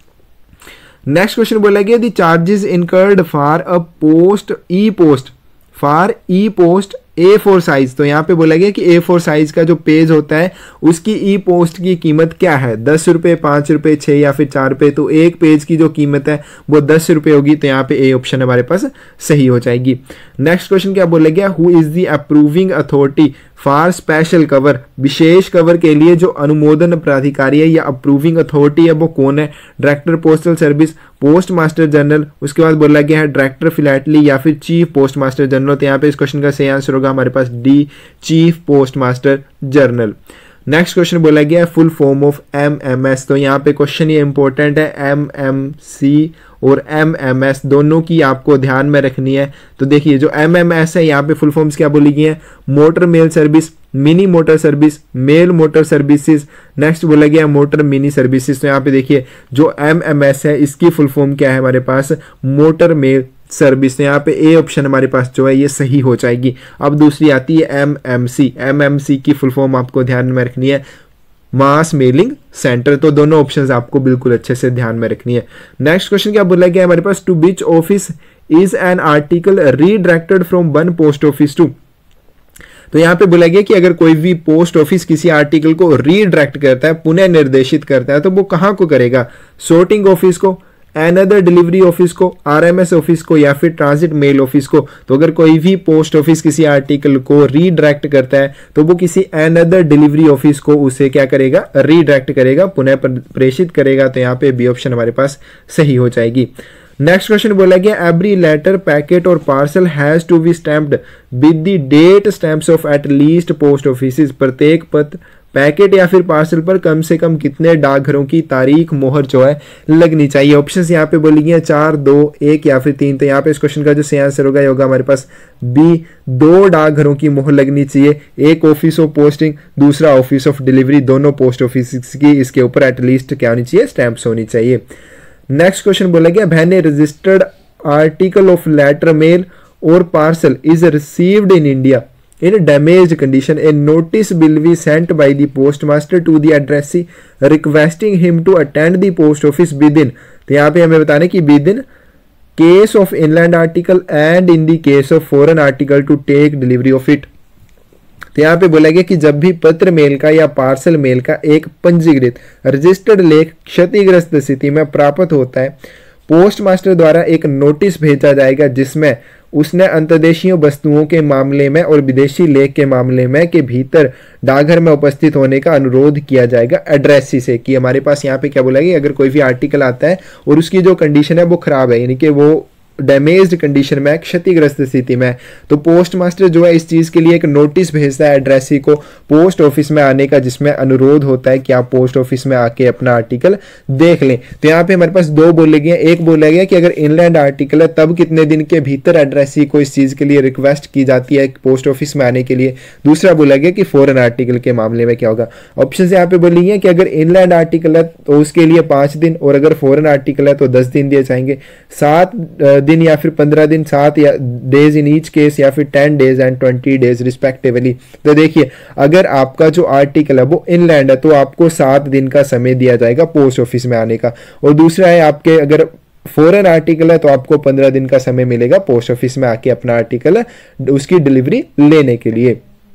Speaker 1: नेक्स्ट क्वेश्चन बोला गया the charges incurred for a post e post for e post A4 size. तो यहाँ पे बोला गया कि A4 साइज का जो पेज होता है उसकी ई पोस्ट की कीमत क्या है? 10 रुपये, 5 रुपये, 6 या फिर 4 रुपये। तो एक पेज की जो कीमत है वो 10 रुपये होगी। तो यहाँ पे ए ऑप्शन हमारे पास सही हो जाएगी। नेक्स्ट क्वेश्चन क्या बोला गया, who is the approving authority for special cover? विशेष कवर के लिए जो अनुमोदन प्राधिकारी है या अप्रूविंग अथॉरिटी है वो कौन है? Director postal service, post master general, उसके बाद बोला गया है डायरेक्टर फिलैटली या फिर चीफ पोस्ट मास्टर जनरल। तो यहाँ पे इस क्वेश्चन का सही आंसर होगा हमारे पास D, chief post master general. Next question बोला गया है फुल फॉर्म ऑफ MMS। तो यहाँ पे क्वेश्चन ये इंपॉर्टेंट है, MMC और MMS दोनों की आपको ध्यान में रखनी है। तो देखिए जो MMS है यहाँ पे फुल फॉर्म्स क्या बोली गई है? Motor mail service, mini motor service, mail motor services. Next बोला गया मोटर मिनी सर्विसेज। तो यहाँ पे देखिए जो MMS है इसकी फुल फॉर्म क्या है हमारे पास? Motor mail service. तो यहाँ पे ए ऑप्शन हमारे पास जो है ये सही हो जाएगी। अब दूसरी आती है MMC। MMC की फुल फॉर्म आपको ध्यान में रखनी है, मास मेलिंग सेंटर। तो दोनों ऑप्शंस आपको बिल्कुल अच्छे से ध्यान में रखनी है। नेक्स्ट क्वेश्चन क्या बोला गया हमारे पास, to which office is an article redirected from one post office to? तो यहाँ पे बोला गया कि अगर कोई भी पोस्ट ऑफिस किसी आर्टिकल को रीडायरेक्ट करता है, पुनः निर्देशित करता है, तो वो कहाँ को करेगा? सॉर्टिंग ऑफिस को, अनदर डिलीवरी ऑफिस को, RMS ऑफिस को या फिर ट्रांजिट मेल ऑफिस को। तो अगर कोई भी पोस्ट ऑफिस किसी आर्टिकल को रीडायरेक्ट करता है तो वो किसी अनदर डिलीवरी ऑफिस को उसे क्या करेगा? रीडायरेक्ट करेगा, पुनः प्रेषित करेगा। तो यहाँ पे बी ऑप्शन हमारे पास सही हो जाएगी। नेक्स्ट क्वेश्चन बोला गया एवरी लेटर, पैकेट और parcel has to be stamped with the date stamps of at least post office. प्रत्येक पत्र, पैकेट या फिर पार्सल पर कम से कम कितने डाकघरों की तारीख मोहर जो है लगनी चाहिए? ऑप्शंस यहाँ पे बोली गई है 4, 2, 1 या फिर 3। तो यहाँ पे इस क्वेश्चन का जो सही आंसर होगा ये होगा हमारे पास बी, 2 डाकघरों की मोहर लगनी चाहिए। एक ऑफिस ऑफ पोस्टिंग, दूसरा ऑफिस ऑफ डिलीवरी, दोनों पोस्ट ऑफिस की इसके ऊपर एटलीस्ट क्या होनी चाहिए? स्टैम्प्स होनी चाहिए। नेक्स्ट क्वेश्चन बोला गया when a registered article of letter, mail और parcel is received in India in damaged condition, a notice will be sent by the postmaster to the addressee requesting him to attend the post office within। तो यहाँ पे हमें बताना कि within case of inland article and in the case of foreign article to take delivery of it। तो यहाँ पे बोला गया कि जब भी पत्र मेल का या पार्सल मेल का एक पंजीकृत रजिस्टर्ड लेख क्षतिग्रस्त स्थिति में प्राप्त होता है, पोस्ट मास्टर द्वारा एक नोटिस भेजा जाएगा जिसमें उसने अंतर्देशीय वस्तुओं के मामले में और विदेशी लेख के मामले में के भीतर डाकघर में उपस्थित होने का अनुरोध किया जाएगा एड्रेसी से। कि हमारे पास यहाँ पे क्या बोला गया, अगर कोई भी आर्टिकल आता है और उसकी जो कंडीशन है वो खराब है, यानी कि वो डैमेज्ड कंडीशन में, क्षतिग्रस्त स्थिति में, तो पोस्ट मास्टर जो है इस चीज के लिए एक नोटिस भेजता है एड्रेसी को पोस्ट ऑफिस में आने का, जिसमें अनुरोध होता है कि आप पोस्ट ऑफिस में आके अपना आर्टिकल देख लें। तो यहाँ पे हमारे पास दो बोले गए, एक बोला गया कि अगर इनलैंड आर्टिकल है तब कितने दिन के भीतर एड्रेसी को इस चीज के लिए रिक्वेस्ट की जाती है पोस्ट ऑफिस में आने के लिए। दूसरा बोला गया कि फॉरेन आर्टिकल के मामले में क्या होगा। ऑप्शन यहाँ पे बोली है कि अगर इनलैंड आर्टिकल है तो उसके लिए 5 दिन, और अगर फॉरेन आर्टिकल है तो 10 दिन दिए जाएंगे, 7 दिन या फिर 15 दिन, 7 डेज इन ईच केस, या फिर 10 डेज एंड 20 डेज रिस्पेक्टिवली। तो देखिए अगर आपका जो आर्टिकल है वो इनलैंड है तो आपको 7 दिन का समय दिया जाएगा पोस्ट ऑफिस में आने का, और दूसरा है आपके अगर फॉरेन आर्टिकल है तो आपको 15 दिन का समय मिलेगा पोस्ट ऑफिस में आके अपना आर्टिकल उसकी डिलीवरी लेने के लिए।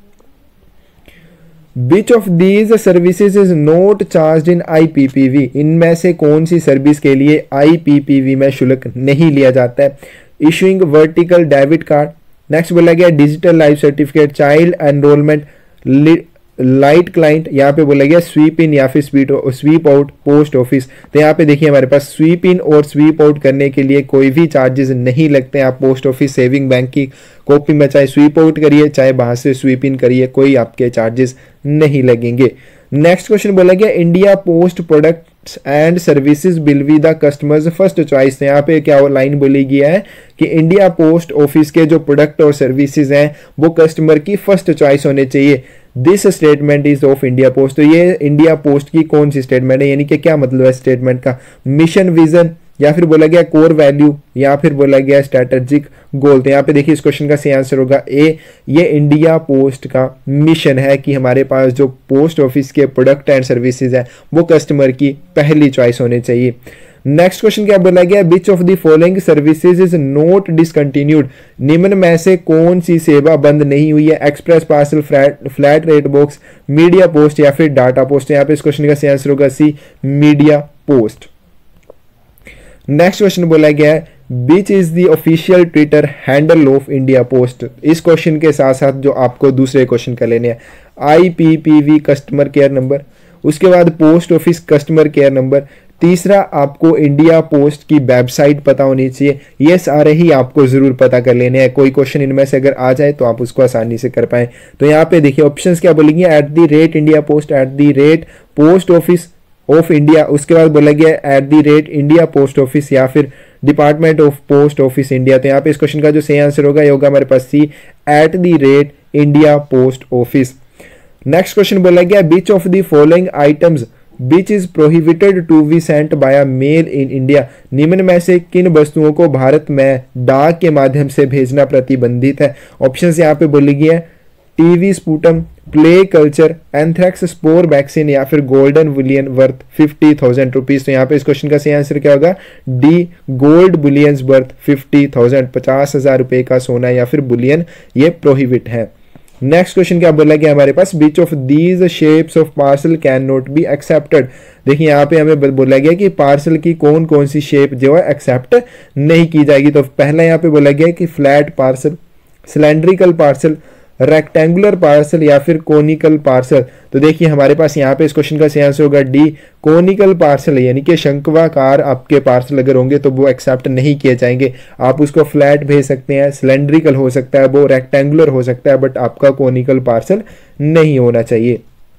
Speaker 1: Which of these services is not charged in IPPV? इनमें से कौन सी सर्विस के लिए IPPV में शुल्क नहीं लिया जाता है? Issuing vertical debit card, next बोला गया digital life certificate, child enrolment, light client, यहाँ पे बोला गया स्वीप इन या फिर स्वीप आउट पोस्ट ऑफिस। तो यहाँ पे देखिए हमारे पास स्वीप इन और स्वीप आउट करने के लिए कोई भी चार्जेस नहीं लगते हैं। आप पोस्ट ऑफिस सेविंग बैंक की कॉपी में चाहे स्वीप आउट करिए चाहे बाहर से स्वीप इन करिए, कोई आपके चार्जेस नहीं लगेंगे। नेक्स्ट क्वेश्चन बोला गया India post products and services will be the customers first choice. यहाँ पे क्या लाइन बोली गया है कि इंडिया पोस्ट ऑफिस के जो प्रोडक्ट और सर्विसेज हैं वो कस्टमर की फर्स्ट चॉइस होने चाहिए। This statement is of India post. तो ये इंडिया पोस्ट की कौन सी स्टेटमेंट है, यानी कि क्या मतलब है स्टेटमेंट का? मिशन विजन, या फिर बोला गया कोर वैल्यू, या फिर बोला गया स्ट्रेटेजिक गोल। तो यहाँ पे देखिए इस क्वेश्चन का सही आंसर होगा ए, ये इंडिया पोस्ट का मिशन है कि हमारे पास जो पोस्ट ऑफिस के प्रोडक्ट एंड सर्विसेज है वो कस्टमर की पहली चॉइस होने चाहिए। नेक्स्ट क्वेश्चन क्या बोला गया, which of the following services is not discontinued? निम्न में से कौन सी सेवा बंद नहीं हुई है? Express parcel, flat rate box, media post, या फिर डाटा पोस्ट। यहाँ पे इस क्वेश्चन का सही आंसर होगा C, media post. Next question बोला गया है which is the official Twitter handle of India post. इस क्वेश्चन के साथ साथ जो आपको दूसरे क्वेश्चन का लेने हैं, IPPV कस्टमर केयर नंबर, उसके बाद post office customer care number, तीसरा आपको इंडिया पोस्ट की वेबसाइट पता होनी चाहिए। ये सारे ही आपको जरूर पता कर लेने हैं, कोई क्वेश्चन इनमें से अगर आ जाए तो आप उसको आसानी से कर पाए। तो यहाँ पे देखिए ऑप्शंस क्या बोलेंगे, @ India post, @ post office of India, उसके बाद बोला गया @ इंडिया पोस्ट ऑफिस, या फिर department of post office India. तो यहाँ पे इस क्वेश्चन का जो सही आंसर होगा ये होगा हमारे पास C, @ India post office. Next question बोला गया which of the following items which is prohibited to be sent by mail in India? निम्न में से किन वस्तुओं को भारत में डाक के माध्यम से भेजना प्रतिबंधित है? ऑप्शन यहाँ पे बोली गई है TB sputum, play culture, anthrax spore vaccine, या फिर गोल्डन बुलियन वर्थ 50,000 रुपीज। तो यहाँ पे इस क्वेश्चन का सही आंसर क्या होगा, डी, गोल्ड बुलियंस वर्थ 50,000, 50,000 रुपए का सोना या फिर बुलियन ये प्रोहिबिट है। नेक्स्ट क्वेश्चन क्या बोला गया हमारे पास, which of these shapes of parcel can not be accepted? देखिए यहाँ पे हमें बोला गया कि पार्सल की कौन कौन सी शेप जो है एक्सेप्ट नहीं की जाएगी। तो पहला यहाँ पे बोला गया कि flat parcel, cylindrical parcel, rectangular parcel, या फिर कोनिकल पार्सल। तो देखिए हमारे पास यहाँ पे इस क्वेश्चन का सही आंसर होगा डी, कोनिकल पार्सल, यानी कि शंक्वाकार आपके पार्सल अगर होंगे तो वो एक्सेप्ट नहीं किए जाएंगे। आप उसको फ्लैट भेज सकते हैं, सिलेंड्रिकल हो सकता है, वो रेक्टेंगुलर हो सकता है, बट आपका कोनिकल पार्सल नहीं होना चाहिए।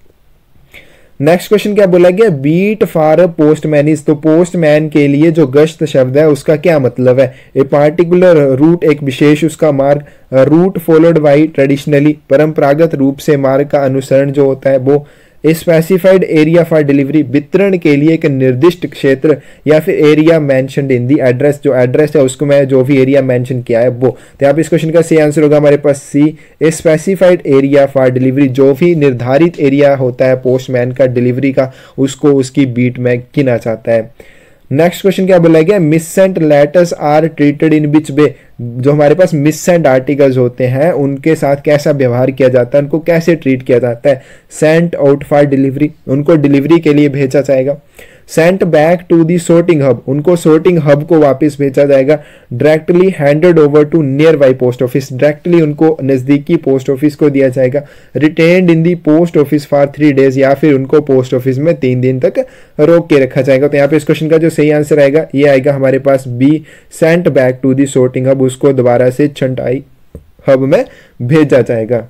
Speaker 1: नेक्स्ट क्वेश्चन क्या बोला गया, बीट फॉर पोस्टमैन इज। तो पोस्टमैन के लिए जो गश्त शब्द है उसका क्या मतलब है? ए पार्टिकुलर रूट, एक विशेष उसका मार्ग, रूट फॉलोड बाई ट्रेडिशनली, परंपरागत रूप से मार्ग का अनुसरण जो होता है वो, स्पेसिफाइड एरिया फॉर डिलीवरी, वितरण के लिए एक निर्दिष्ट क्षेत्र, या फिर area mentioned in the address, जो एड्रेस है उसको मैं जो भी एरिया मेंशन किया है वो। तो यहाँ पे इस क्वेश्चन का सही आंसर होगा हमारे पास C, specified area for delivery. जो भी निर्धारित एरिया होता है पोस्टमैन का डिलीवरी का उसको उसकी बीट में गिना जाता है। नेक्स्ट क्वेश्चन क्या बोला गया, missent letters are treated in which way, जो हमारे पास मिससेंट आर्टिकल्स होते हैं उनके साथ कैसा व्यवहार किया जाता है, उनको कैसे ट्रीट किया जाता है। सेंट आउट फॉर डिलीवरी, उनको डिलीवरी के लिए भेजा जाएगा। Sent back to the sorting hub, उनको सोर्टिंग हब को वापस भेजा जाएगा। Directly handed over to nearby post office, directly उनको नजदीकी पोस्ट ऑफिस को दिया जाएगा। Retained in the post office for 3 days, या फिर उनको पोस्ट ऑफिस में 3 दिन तक रोक के रखा जाएगा। तो यहाँ पे इस क्वेश्चन का जो सही आंसर आएगा ये आएगा हमारे पास B, sent back to the sorting hub, उसको दोबारा से छंटाई हब में भेजा जाएगा।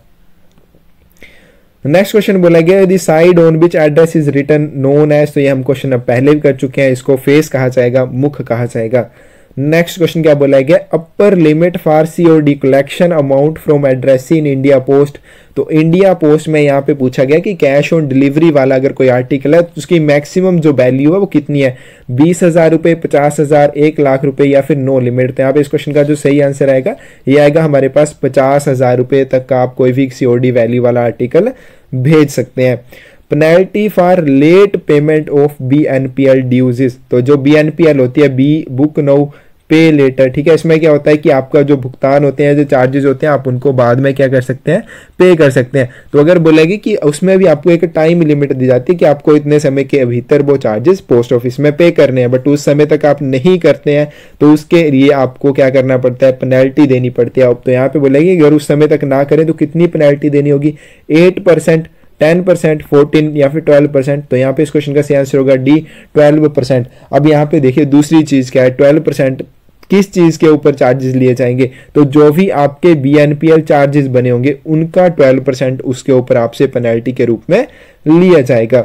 Speaker 1: नेक्स्ट क्वेश्चन बोला गया the side on which address is written known as, तो ये हम क्वेश्चन अब पहले भी कर चुके हैं, इसको फेस कहा जाएगा, मुख कहा जाएगा। नेक्स्ट क्वेश्चन क्या बोला गया, upper limit for COD collection amount from addressee in India post, तो इंडिया पोस्ट में यहाँ पे पूछा गया कि कैश ऑन डिलीवरी वाला अगर कोई आर्टिकल है तो उसकी मैक्सिमम जो वैल्यू है वो कितनी है, 20,000 रुपए, 50,000, 1,00,000 रुपए या फिर नो लिमिट। तो यहाँ पे इस क्वेश्चन का जो सही आंसर आएगा ये आएगा हमारे पास 50,000 रुपए तक का आप कोई भी सीओडी वैल्यू वाला आर्टिकल भेज सकते हैं। Penalty for late payment of BNPL dues, तो जो BNPL होती है, buy book now pay later, ठीक है, इसमें क्या होता है कि आपका जो भुगतान होते हैं, जो चार्जेस होते हैं, आप उनको बाद में क्या कर सकते हैं, पे कर सकते हैं। तो अगर बोलेगी कि उसमें भी आपको एक टाइम लिमिट दी जाती है कि आपको इतने समय के भीतर वो चार्जेस पोस्ट ऑफिस में पे करने हैं, बट उस समय तक आप नहीं करते हैं तो उसके लिए आपको क्या करना पड़ता है, पेनल्टी देनी पड़ती है। तो यहाँ पे बोलेगी अगर उस समय तक ना करें तो कितनी पेनल्टी देनी होगी, 8%, 10%, 14 या फिर 12%। तो यहाँ पे इस क्वेश्चन का सही आंसर होगा डी, 12%। अब यहाँ पे देखिए दूसरी चीज क्या है, 12% किस चीज के ऊपर चार्जेस लिए जाएंगे, तो जो भी आपके BNPL चार्जेस बने होंगे उनका 12% उसके ऊपर आपसे पेनल्टी के रूप में लिया जाएगा।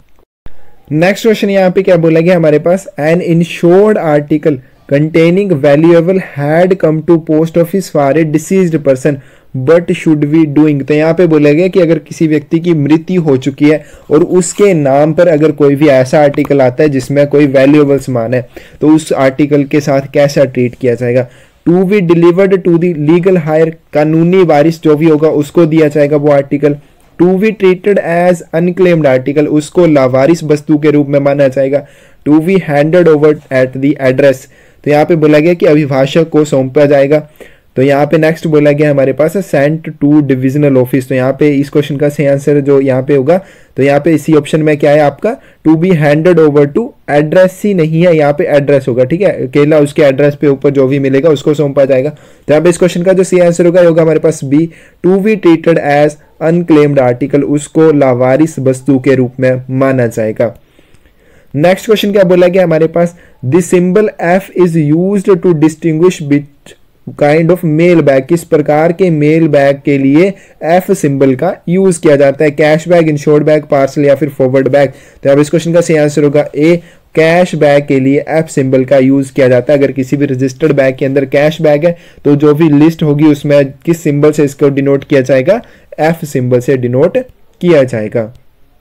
Speaker 1: नेक्स्ट क्वेश्चन यहाँ पे क्या बोला गया हमारे पास, an insured article containing valuable had come to post office for a deceased person but should we doing, तो यहाँ पे बोला गया कि अगर किसी व्यक्ति की मृत्यु हो चुकी है और उसके नाम पर अगर कोई भी ऐसा आर्टिकल आता है जिसमें कोई वैल्यूएबल सामान है तो उस आर्टिकल के साथ कैसा ट्रीट किया जाएगा। To be delivered to the legal heir, कानूनी वारिस जो भी होगा उसको दिया जाएगा वो article. To be treated as unclaimed article, उसको लावारिस वस्तु के रूप में माना जाएगा। To be handed over at the address, तो यहाँ पे बोला गया कि अभिभाषक को सौंपा जाएगा। तो यहाँ पे नेक्स्ट बोला गया हमारे पास सेंट टू डिविजनल ऑफिस, तो यहाँ पे इस क्वेश्चन का सही आंसर जो यहाँ पे होगा, तो यहाँ पे इसी ऑप्शन में क्या है आपका, to be handed over to address ही नहीं है, यहाँ पे एड्रेस होगा, ठीक है, अकेला उसके एड्रेस पे ऊपर जो भी मिलेगा उसको सौंपा जाएगा। तो यहाँ पे इस क्वेश्चन का जो सही आंसर होगा हमारे पास B, to be treated as unclaimed article, उसको लावारिस वस्तु के रूप में माना जाएगा। नेक्स्ट क्वेश्चन क्या बोला गया हमारे पास, the symbol F is used to distinguish bit kind of mail bag, किस प्रकार के मेल बैग के लिए F सिंबल का यूज किया जाता है, cash bag, insured bag, parcel या फिर फॉरवर्ड बैग। तो अब इस क्वेश्चन का सही आंसर होगा ए, कैश बैग के लिए F सिंबल का यूज किया जाता है। अगर किसी भी रजिस्टर्ड बैग के अंदर कैश बैग है तो जो भी लिस्ट होगी उसमें किस सिंबल से इसको डिनोट किया जाएगा, F सिंबल से डिनोट किया जाएगा।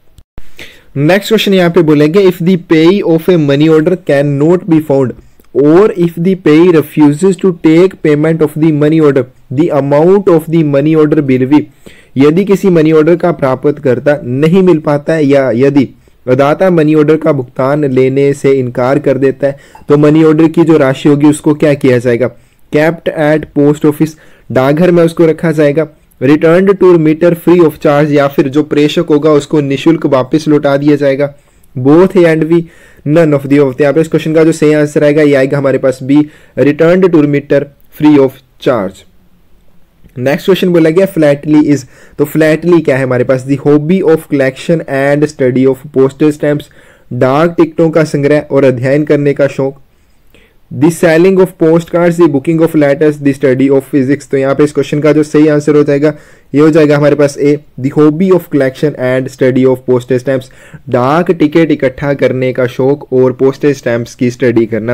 Speaker 1: नेक्स्ट क्वेश्चन यहाँ पे बोलेंगे, if the payee of a money order can not be found और if the payee refuses to take payment of the money order the amount of the money order bill be, यदि किसी money order का प्राप्तकर्ता नहीं मिल पाता है या यदि अदाता मनी ऑर्डर का भुगतान लेने से इनकार कर देता है तो मनी ऑर्डर की जो राशि होगी उसको क्या किया जाएगा, केप्ट एट पोस्ट ऑफिस, डाकघर में उसको रखा जाएगा। Return to remitter free of charge, या फिर जो प्रेषक होगा उसको निःशुल्क वापस लौटा दिया जाएगा। Both A and B, none of the off. यहाँ पे इस क्वेश्चन का जो सही आंसर आएगा ये आएगा हमारे पास B, return to remitter free of charge. Next question बोला गया फ्लैटली इज, तो फ्लैटली क्या है हमारे पास, the hobby of collection and study of postal stamps, डाक टिकटों का संग्रह और अध्ययन करने का शौक। The selling of post cards, the booking of letters, the study of physics. तो यहाँ पे इस क्वेश्चन का जो सही आंसर हो जाएगा ये हो जाएगा हमारे पास A, the hobby of collection and study of postal stamps, डाक टिकट इकट्ठा करने का शौक और पोस्टल स्टैम्प्स की स्टडी करना।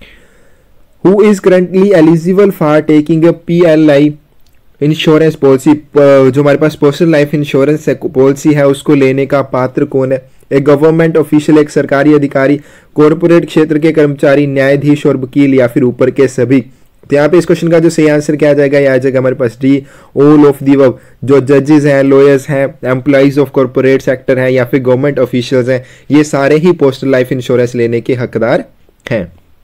Speaker 1: Who is currently eligible for taking a PLI insurance policy, जो हमारे पास पोस्टल लाइफ इंश्योरेंस पॉलिसी है उसको लेने का पात्र कौन है, एक गवर्नमेंट ऑफिशियल, एक सरकारी अधिकारी, कॉर्पोरेट क्षेत्र के कर्मचारी, न्यायाधीश और वकील या फिर ऊपर के सभी। तो यहाँ पे इस क्वेश्चन का जो सही आंसर क्या आ जाएगा, ये आ जाएगा हमारे पास D, all of the above. जो जजेस हैं, लॉयर्स हैं, एम्प्लॉइज ऑफ कॉर्पोरेट सेक्टर हैं या फिर गवर्नमेंट ऑफिशियल्स हैं, ये सारे ही पोस्टल लाइफ इंश्योरेंस लेने के हकदार है।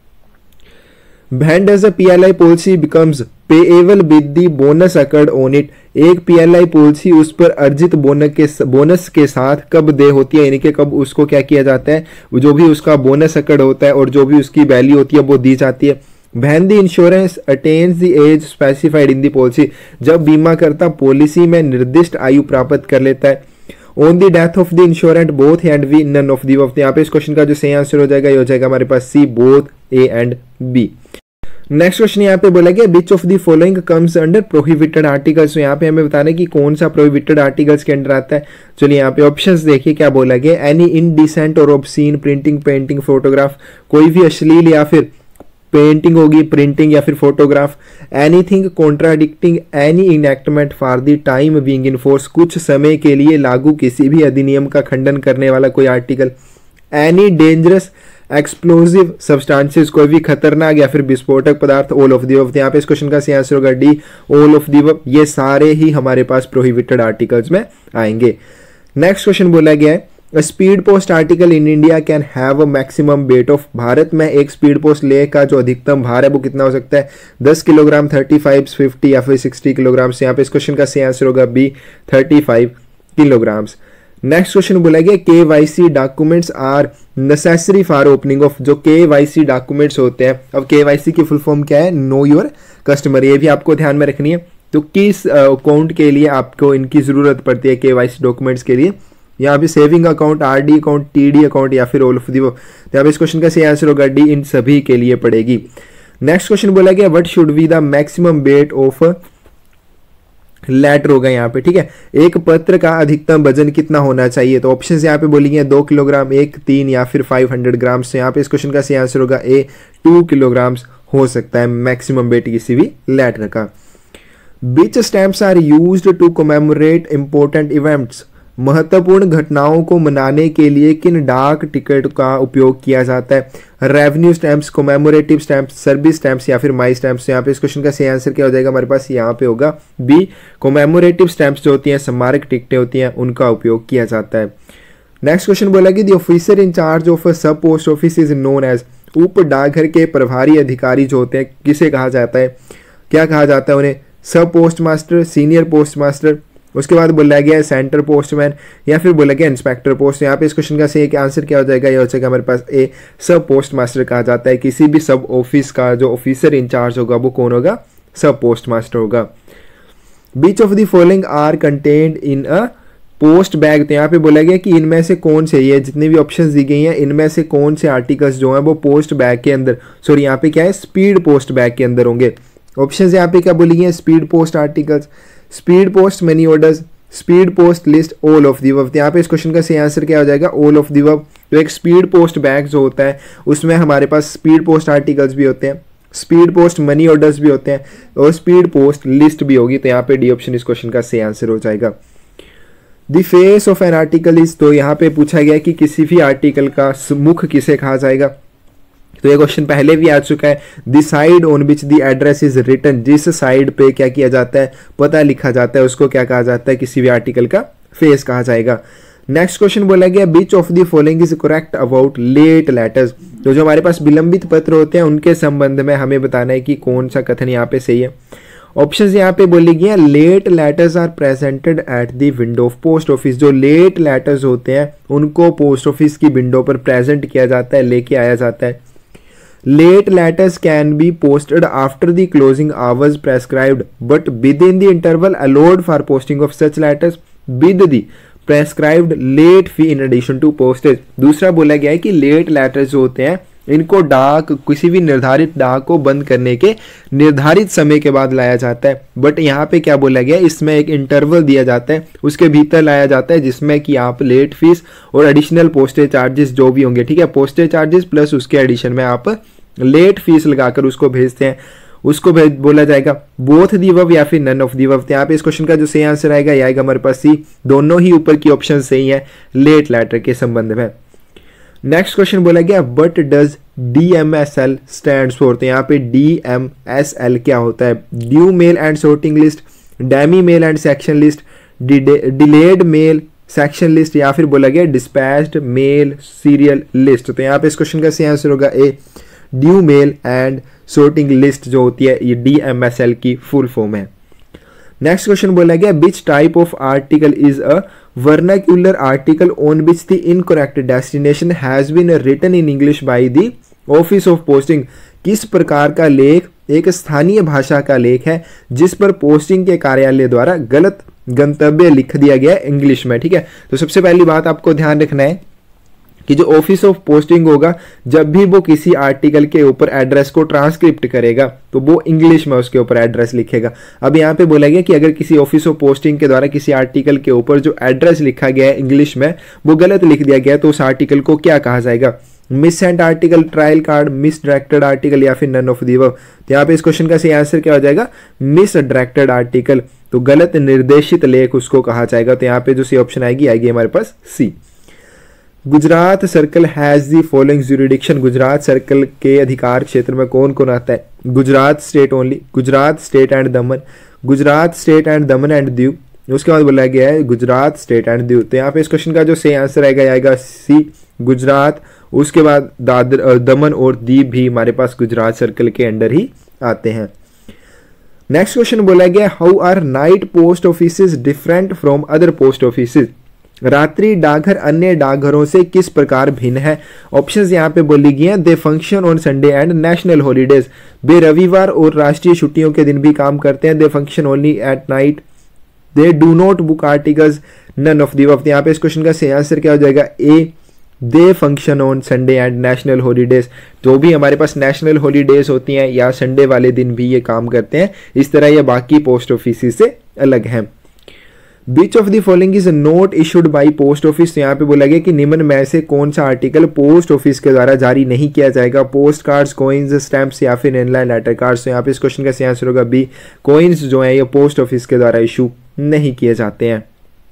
Speaker 1: When does a PLI policy becomes payable with the bonus occurred on it? एक PLI पॉलिसी उस पर अर्जित बोनस के साथ कब दे होती है, यानी कि कब उसको क्या किया जाता है, जो भी उसका बोनस अकर्ड होता है और जो भी उसकी वैल्यू होती है वो दी जाती है। When the insurance attains the age specified in the policy, जब बीमा करता पॉलिसी में निर्दिष्ट आयु प्राप्त कर लेता है। On the death of the insurance both A and B, none of the above। यहाँ पे इस क्वेश्चन का जो सही आंसर हो जाएगा ये हो जाएगा हमारे पास C, both A and B। Next question यहाँ पे बोला गया which of the following comes under prohibited articles. तो यहाँ पे हमें बताना है कि कौन सा प्रोहिबिटेड आर्टिकल्स के अंडर आता है। चलिए यहाँ पे ऑप्शंस देखिए क्या बोला गया। एनी इनडिसेंट और ऑब्सीन प्रिंटिंग, पेंटिंग, फोटोग्राफ, कोई भी अश्लील या फिर पेंटिंग होगी, प्रिंटिंग या फिर photograph. Anything contradicting any enactment for the time being in force, कुछ समय के लिए लागू किसी भी अधिनियम का खंडन करने वाला कोई article. Any dangerous explosive substances, कोई भी खतरनाक या फिर विस्फोटक पदार्थ। All of the above. यहाँ पे इस क्वेश्चन का सही आंसर होगा D, all of the above. ये सारे ही हमारे पास प्रोहिबिटेड आर्टिकल्स में आएंगे। नेक्स्ट क्वेश्चन बोला गया है speed post article in India can have a maximum weight of. भारत में एक स्पीड पोस्ट लेख का जो अधिकतम भार है वो कितना हो सकता है, 10 किलोग्राम, 35, 50 या फिर 60 किलोग्राम। यहाँ पे इस क्वेश्चन का सही आंसर होगा बी, 35 किलोग्राम्स। नेक्स्ट क्वेश्चन बोला गया KYC documents are necessary for opening of. जो KYC डॉक्यूमेंट्स होते हैं, अब KYC की फुल फॉर्म क्या है, नो योर कस्टमर, ये भी आपको ध्यान में रखनी है। तो किस अकाउंट के लिए आपको इनकी जरूरत पड़ती है KYC डॉक्यूमेंट्स के लिए, यहाँ पे saving account, RD account, TD account या फिर ऑल ऑफ दी। तो यहाँ पे इस क्वेश्चन का सही आंसर होगा डी, इन सभी के लिए पड़ेगी। नेक्स्ट क्वेश्चन बोला गया what should be the maximum weight of letter होगा यहाँ पे, ठीक है। एक पत्र का अधिकतम वजन कितना होना चाहिए, तो ऑप्शन यहाँ पे बोली गई 2 किलोग्राम, 1, 3 या फिर 500 ग्राम। से यहाँ पे इस क्वेश्चन का सही आंसर होगा ए, 2 किलोग्राम्स हो सकता है मैक्सिमम वेट किसी भी लेटर का। Which stamps are used to commemorate important events. महत्वपूर्ण घटनाओं को मनाने के लिए किन डाक टिकट का उपयोग किया जाता है। Revenue stamps, commemorative stamps, service stamps या फिर माई स्टैम्प्स। यहाँ पे इस क्वेश्चन का सही आंसर क्या हो जाएगा हमारे पास, यहाँ पे होगा बी, कोमेमोरेटिव स्टैम्प्स जो होती हैं, स्मारक टिकटें होती हैं, उनका उपयोग किया जाता है। नेक्स्ट क्वेश्चन बोला कि the officer in charge of a sub post office is known as. उप डाकघर के प्रभारी अधिकारी जो होते हैं किसे कहा जाता है, क्या कहा जाता है उन्हें, sub post master, senior post master, उसके बाद बोला गया सेंटर पोस्टमैन या फिर बोला गया इंस्पेक्टर पोस्ट। यहाँ पे इस क्वेश्चन का सही आंसर क्या हो जाएगा, ये हो जाएगा हमारे पास ए, सब पोस्ट मास्टर कहा जाता है। किसी भी सब ऑफिस का जो ऑफिसर इंचार्ज होगा वो कौन होगा, सब पोस्ट मास्टर होगा। Which of the following are contained in a post bag. तो यहाँ पे बोला गया कि इनमें से कौन से, ये जितने भी ऑप्शंस दी गई हैं इनमें से कौन से आर्टिकल्स जो हैं वो पोस्ट बैग के अंदर, सॉरी यहाँ पे क्या है, स्पीड पोस्ट बैग के अंदर होंगे। ऑप्शंस यहाँ पे क्या बोली गई है, speed post articles, speed post money orders, speed post list, all of the above. यहाँ पे इस क्वेश्चन का सही आंसर क्या हो जाएगा, ऑल ऑफ दी अबव। तो एक स्पीड पोस्ट बैग जो होता है उसमें हमारे पास स्पीड पोस्ट आर्टिकल्स भी होते हैं, स्पीड पोस्ट मनी ऑर्डर्स भी होते हैं और स्पीड पोस्ट लिस्ट भी होगी। तो यहाँ पे डी ऑप्शन इस क्वेश्चन का सही आंसर हो जाएगा। The face of an article is, तो यहाँ पे पूछा गया कि किसी भी आर्टिकल का मुख किसे कहा जाएगा। तो ये क्वेश्चन पहले भी आ चुका है। The side on which the address is written, जिस साइड पे क्या किया जाता है, पता लिखा जाता है, उसको क्या कहा जाता है, किसी भी आर्टिकल का फेस कहा जाएगा। नेक्स्ट क्वेश्चन बोला गया which of the following is correct about late letters. तो जो हमारे पास विलंबित पत्र होते हैं उनके संबंध में हमें बताना है कि कौन सा कथन यहाँ पे सही है। ऑप्शंस यहाँ पे बोली गई late letters are presented at the window of post office. जो लेट लेटर्स होते हैं उनको पोस्ट ऑफिस की विंडो पर प्रेजेंट किया जाता है, लेके आया जाता है। Late letters can be posted after the closing hours prescribed, but within the interval allowed for posting of such letters with the prescribed late fee in addition to postage। दूसरा बोला गया है कि लेट लेटर्स जो होते हैं इनको डाक, किसी भी निर्धारित डाक को बंद करने के निर्धारित समय के बाद लाया जाता है, बट यहाँ पे क्या बोला गया, इसमें एक इंटरवल दिया जाता है, उसके भीतर लाया जाता है जिसमें कि आप लेट फीस और एडिशनल पोस्टेज चार्जेस जो भी होंगे, ठीक है, पोस्टेज चार्जेस प्लस उसके एडिशन में आप लेट फीस लगाकर उसको भेजते हैं, उसको बोला जाएगा बोथ दी अबव या फिर नन ऑफ दी अबव। यहाँ पे इस क्वेश्चन का जो सही आंसर आएगा ये आएगा हमारे पास सी, दोनों ही ऊपर की ऑप्शन सही है लेट लेटर के संबंध में। नेक्स्ट क्वेश्चन बोला गया what does DMSL stands for. तो यहाँ पे DMSL क्या होता है, due mail and sorting list, demi mail and section list, delayed mail section list या फिर बोला गया डिस्पैच्ड मेल सीरियल लिस्ट। तो यहाँ पे इस क्वेश्चन का सही आंसर होगा A, due mail and sorting list जो होती है ये DMSL की फुल फॉर्म है। नेक्स्ट क्वेश्चन बोला गया which type of article is a vernacular article on which the incorrect destination has been written in English by the office of posting. किस प्रकार का लेख एक स्थानीय भाषा का लेख है जिस पर पोस्टिंग के कार्यालय द्वारा गलत गंतव्य लिख दिया गया इंग्लिश में। ठीक है, तो सबसे पहली बात आपको ध्यान रखना है कि जो ऑफिस ऑफ पोस्टिंग होगा जब भी वो किसी आर्टिकल के ऊपर एड्रेस को ट्रांसक्रिप्ट करेगा तो वो इंग्लिश में उसके ऊपर एड्रेस लिखेगा। अब यहाँ पे बोला गया कि अगर किसी ऑफिस ऑफ पोस्टिंग के द्वारा किसी आर्टिकल के ऊपर जो एड्रेस लिखा गया है इंग्लिश में वो गलत लिख दिया गया तो उस आर्टिकल को क्या कहा जाएगा? Missent article, trial card, misdirected article या फिर नन ऑफ द अबव। तो यहाँ पे इस क्वेश्चन का सही आंसर क्या हो जाएगा? मिस डायरेक्टेड आर्टिकल, तो गलत निर्देशित लेख उसको कहा जाएगा। तो यहाँ पे जो सी ऑप्शन आएगी हमारे पास C. Gujarat circle has the following jurisdiction. Gujarat circle के अधिकार क्षेत्र में कौन कौन आता है? Gujarat state only, Gujarat state and Daman, Gujarat state and Daman and Diu. उसके बाद बोला गया है गुजरात स्टेट एंड दीव। तो यहाँ पे इस क्वेश्चन का जो सही आंसर आएगा सी गुजरात। उसके बाद दादर, दमन और दीव भी हमारे पास गुजरात सर्कल के अंडर ही आते हैं। नेक्स्ट क्वेश्चन बोला गया how are night post offices different from other post offices. रात्रि डाकघर अन्य डाकघरों से किस प्रकार भिन्न है? ऑप्शंस यहाँ पे बोली गई हैं। They function on Sunday and national holidays. वे रविवार और राष्ट्रीय छुट्टियों के दिन भी काम करते हैं। They function only at night. They do not book articles, none of the above. यहाँ पे इस क्वेश्चन का सही आंसर क्या हो जाएगा? A, they function on Sunday and national holidays. तो भी हमारे पास नेशनल हॉलीडेज होती हैं या संडे वाले दिन भी ये काम करते हैं। इस तरह ये बाकी पोस्ट ऑफिस से अलग हैं। Which of the following is not issued by post office. यहाँ पे बोला गया कि निम्न में से कौन सा आर्टिकल पोस्ट ऑफिस के द्वारा जारी नहीं किया जाएगा? पोस्ट कार्ड्स, कॉइन्स, स्टैम्प्स या फिर इनलाइन लेटर कार्ड्स। तो यहाँ पे इस क्वेश्चन का सही आंसर होगा बी, कॉइन्स जो है ये पोस्ट ऑफिस के द्वारा इशू नहीं किए जाते हैं।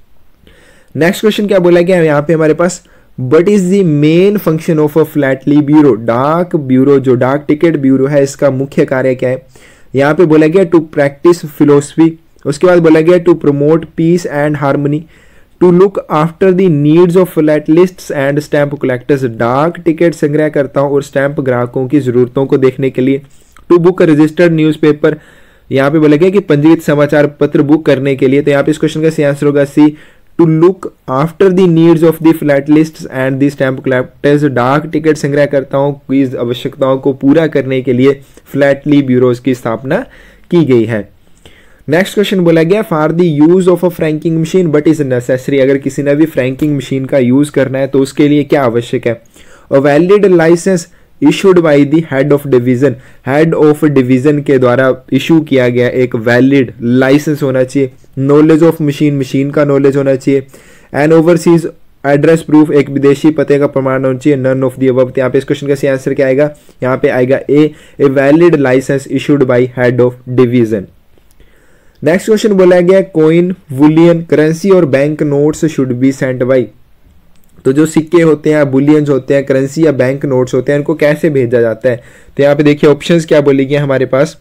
Speaker 1: नेक्स्ट क्वेश्चन क्या बोला गया यहाँ पे हमारे पास What is the main function of a philately bureau. डाक ब्यूरो जो डाक टिकट ब्यूरो है इसका मुख्य कार्य क्या है? यहाँ पे बोला गया टू प्रैक्टिस फिलोसफी। उसके बाद बोला गया to promote peace and harmony, to look after the needs of philatelists and stamp collectors. डाक टिकट संग्रहकर्ताओं और स्टैंप ग्राहकों की जरूरतों को देखने के लिए। टू बुक रजिस्टर्ड न्यूज़पेपर, यहाँ पे बोला गया कि पंजीकृत समाचार पत्र बुक करने के लिए। तो यहाँ पे इस क्वेश्चन का सही आंसर होगा C, to look after the needs of the philatelists and the stamp collectors. डाक टिकट संग्रहकर्ताओं की आवश्यकताओं को पूरा करने के लिए फ्लैटली ब्यूरोज की स्थापना की गई है। नेक्स्ट क्वेश्चन बोला गया for the use of a franking machine but is necessary. अगर किसी ने भी फ्रैंकिंग मशीन का यूज करना है तो उसके लिए क्या आवश्यक है? A valid licence issued by the head of division. Head of division के द्वारा इशू किया गया एक वैलिड लाइसेंस होना चाहिए। नॉलेज ऑफ मशीन, मशीन का नॉलेज होना चाहिए। एन ओवरसीज एड्रेस प्रूफ, एक विदेशी पते का प्रमाण होना चाहिए। None of the above. यहाँ पे इस क्वेश्चन का सही आंसर क्या आएगा? यहाँ पे आएगा A valid licence issued by head of division. Next question बोला गया कॉइन, बुलियन, करेंसी और bank notes should be sent by. तो जो सिक्के होते हैं, बुलियंस होते हैं, करेंसी या बैंक नोट्स होते हैं, इनको कैसे भेजा जाता है? तो यहाँ पे देखिए ऑप्शंस क्या बोली गई हमारे पास।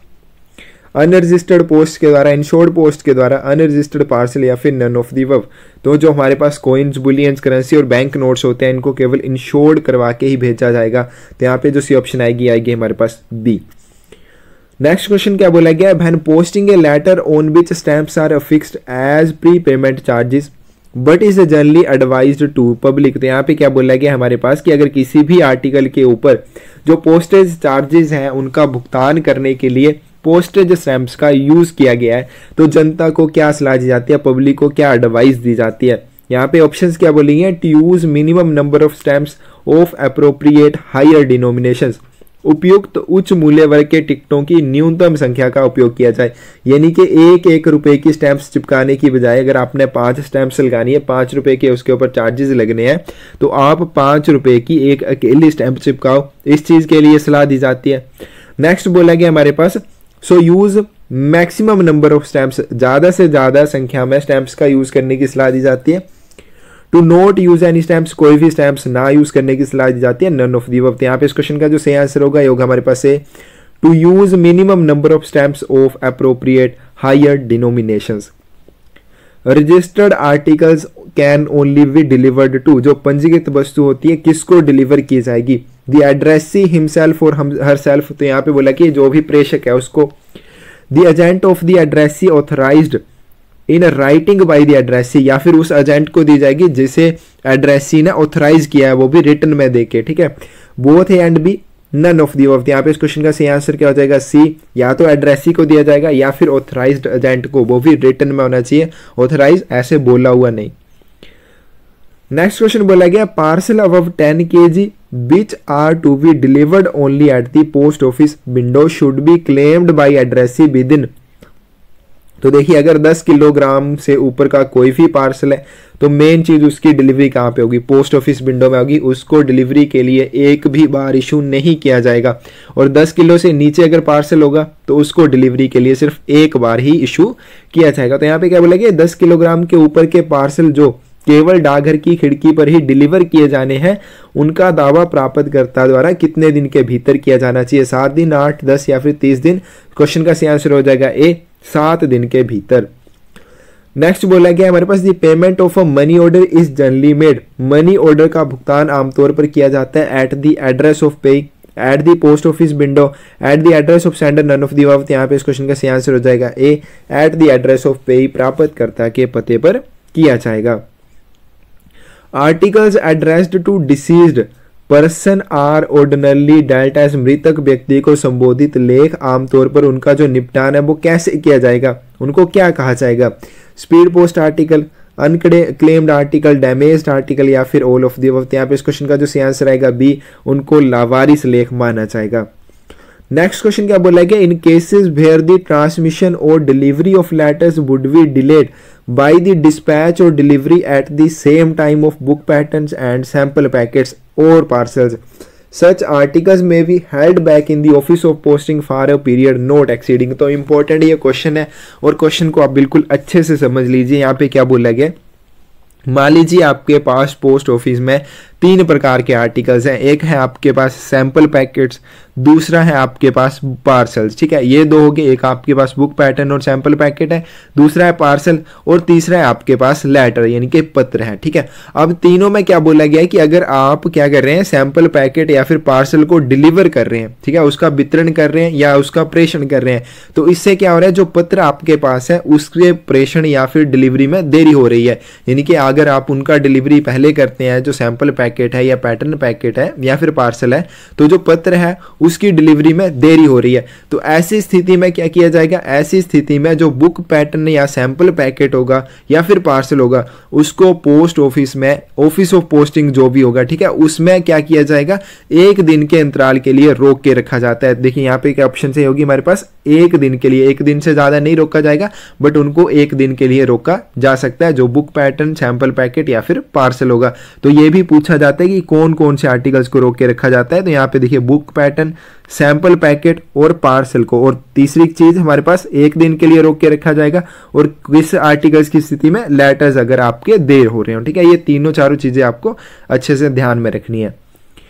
Speaker 1: अनरजिस्टर्ड पोस्ट के द्वारा, इंश्योर्ड पोस्ट के द्वारा, अनरजिस्टर्ड पार्सल या फिर नन ऑफ द अबव। तो जो हमारे पास कॉइन्स, बुलियंस, करेंसी और बैंक नोट्स होते हैं इनको केवल इंश्योर्ड करवा के ही भेजा जाएगा। तो यहाँ पे जो सी ऑप्शन आएगी हमारे पास बी। नेक्स्ट क्वेश्चन क्या बोला गया? When posting a letter on which stamps are fixed as pre payment charges but is generally advised to public. तो यहाँ पे क्या बोला गया हमारे पास कि अगर किसी भी आर्टिकल के ऊपर जो पोस्टेज चार्जेस हैं उनका भुगतान करने के लिए पोस्टेज स्टैम्प्स का यूज किया गया है तो जनता को क्या सलाह दी जाती है, पब्लिक को क्या एडवाइस दी जाती है? यहाँ पे ऑप्शंस क्या बोली हैं? To use minimum number of stamps of appropriate higher denominations. उपयुक्त उच्च मूल्य वर्ग के टिकटों की न्यूनतम संख्या का उपयोग किया जाए। यानी कि एक रुपए की स्टैंप्स चिपकाने की बजाय अगर आपने 5 स्टैंप्स लगानी है, 5 रुपए के उसके ऊपर चार्जेस लगने हैं, तो आप 5 रुपए की एक अकेली स्टैंप चिपकाओ। इस चीज के लिए सलाह दी जाती है। नेक्स्ट बोला गया हमारे पास so use maximum number of stamps, ज्यादा से ज्यादा संख्या में स्टैंप्स का यूज करने की सलाह दी जाती है। To not use any stamps, कोई भी स्टैम्प्स ना यूज करने की सलाह दी जाती है। None of the above. यहाँ पे इस क्वेश्चन का जो सही आंसर होगा हमारे पास है to use minimum number of stamps of appropriate higher denominations. Registered articles can only be delivered to, जो पंजीकृत वस्तु होती है किसको डिलीवर की जाएगी? द एड्रेसी हिमसेल्फ और हर सेल्फ, तो यहाँ पे बोला कि जो भी प्रेषक है उसको the agent of the addressee authorized in writing by the addressee, या फिर उस एजेंट को दी जाएगी जिसे एड्रेसी ने ऑथराइज किया है वो भी रिटन में देके, ठीक है। Both A and B, none of the above, यहाँ पे इस क्वेश्चन का सही आंसर क्या हो जाएगा सी, या तो एड्रेसी को दिया जाएगा या फिर ऑथराइज्ड एजेंट को, वो भी रिटन में होना चाहिए, ऑथराइज ऐसे बोला हुआ नहीं। नेक्स्ट क्वेश्चन बोला गया parcel above 10 kg which are to be delivered only at the post office window should be claimed by addressee within, तो देखिए अगर 10 किलोग्राम से ऊपर का कोई भी पार्सल है तो मेन चीज उसकी डिलीवरी कहाँ पे होगी, पोस्ट ऑफिस विंडो में होगी, उसको डिलीवरी के लिए एक भी बार इशू नहीं किया जाएगा। और 10 किलो से नीचे अगर पार्सल होगा तो उसको डिलीवरी के लिए सिर्फ एक बार ही इशू किया जाएगा। तो यहाँ पे क्या बोला गया 10 किलोग्राम के ऊपर के पार्सल जो केवल डाकघर की खिड़की पर ही डिलीवर किए जाने हैं उनका दावा प्राप्तकर्ता द्वारा कितने दिन के भीतर किया जाना चाहिए, 7 दिन, 8, 10 या फिर 30 दिन। क्वेश्चन का सही आंसर हो जाएगा ए, 7 दिन के भीतर। नेक्स्ट बोला गया हमारे पास the payment of a money order is generally made, money order का भुगतान आमतौर पर किया जाता है at the address of payee, at the post office window, at the address of sender, none of the above. यहाँ पे इस क्वेश्चन का सही आंसर हो जाएगा A, at the address of payee, प्राप्तकर्ता के पते पर किया जाएगा। Articles addressed to deceased person are ordinarily dealt as, मृतक व्यक्ति को संबोधित लेख आमतौर पर उनका जो निपटान है वो कैसे किया जाएगा, उनको क्या कहा जाएगा, speed post article, unclaimed article, damaged article या फिर ऑल ऑफ द अबव। यहाँ पे इस क्वेश्चन का जो सही आंसर आएगा बी, उनको लावारिस लेख माना जाएगा। नेक्स्ट क्वेश्चन क्या बोला गया in cases where the transmission or delivery of letters would be delayed by the dispatch or delivery at the same time of book patterns and sample packets or parcels, such articles may be held back in the office of posting for a period not exceeding. तो important ये question है और question को आप बिल्कुल अच्छे से समझ लीजिए। यहाँ पे क्या बोला गया, मान लीजिए आपके पास पोस्ट ऑफिस में 3 प्रकार के आर्टिकल्स हैं, एक है आपके पास सैंपल पैकेट्स, दूसरा है आपके पास पार्सल्स, ठीक है, ये 2 हो गए, एक आपके पास बुक पैटर्न और सैंपल पैकेट है, दूसरा है पार्सल और तीसरा है आपके पास लेटर यानी कि पत्र है, ठीक है। अब तीनों में क्या बोला गया है कि अगर आप क्या कर रहे हैं सैंपल पैकेट या फिर पार्सल को डिलीवर कर रहे हैं, ठीक है, उसका वितरण कर रहे हैं या उसका प्रेषण कर रहे हैं, तो इससे क्या हो रहा है जो पत्र आपके पास है उसके प्रेषण या फिर डिलीवरी में देरी हो रही है, यानी कि अगर आप उनका डिलीवरी पहले करते हैं जो सैंपल पैकेट है या पैटर्न पैकेट है या फिर पार्सल है, तो जो पत्र है उसकी डिलीवरी में देरी हो रही है। तो ऐसी स्थिति में क्या किया जाएगा, ऐसी स्थिति में जो बुक पैटर्न या सैंपल पैकेट होगा या फिर पार्सल होगा उसको पोस्ट ऑफिस में, ऑफिस ऑफ पोस्टिंग जो भी होगा, ठीक है, उसमें क्या किया जाएगा 1 दिन के अंतराल के लिए रोक के रखा जाता है। देखिए यहाँ पे क्या ऑप्शन से होगी हमारे पास 1 दिन के लिए, 1 दिन से ज्यादा नहीं रोका जाएगा बट उनको 1 दिन के लिए रोका जा सकता है जो बुक पैटर्न, सैंपल पैकेट या फिर पार्सल होगा। तो ये भी पूछा जाता है कि कौन कौन से आर्टिकल्स को रोक के रखा जाता है, तो यहाँ पे देखिए बुक पैटर्न, सैंपल पैकेट और पार्सल को, और तीसरी चीज हमारे पास 1 दिन के लिए रोक के रखा जाएगा और किस आर्टिकल्स की स्थिति में लेटर्स अगर आपके देर हो रहे हो, ठीक है। ये तीनों चारों चीजें आपको अच्छे से ध्यान में रखनी है।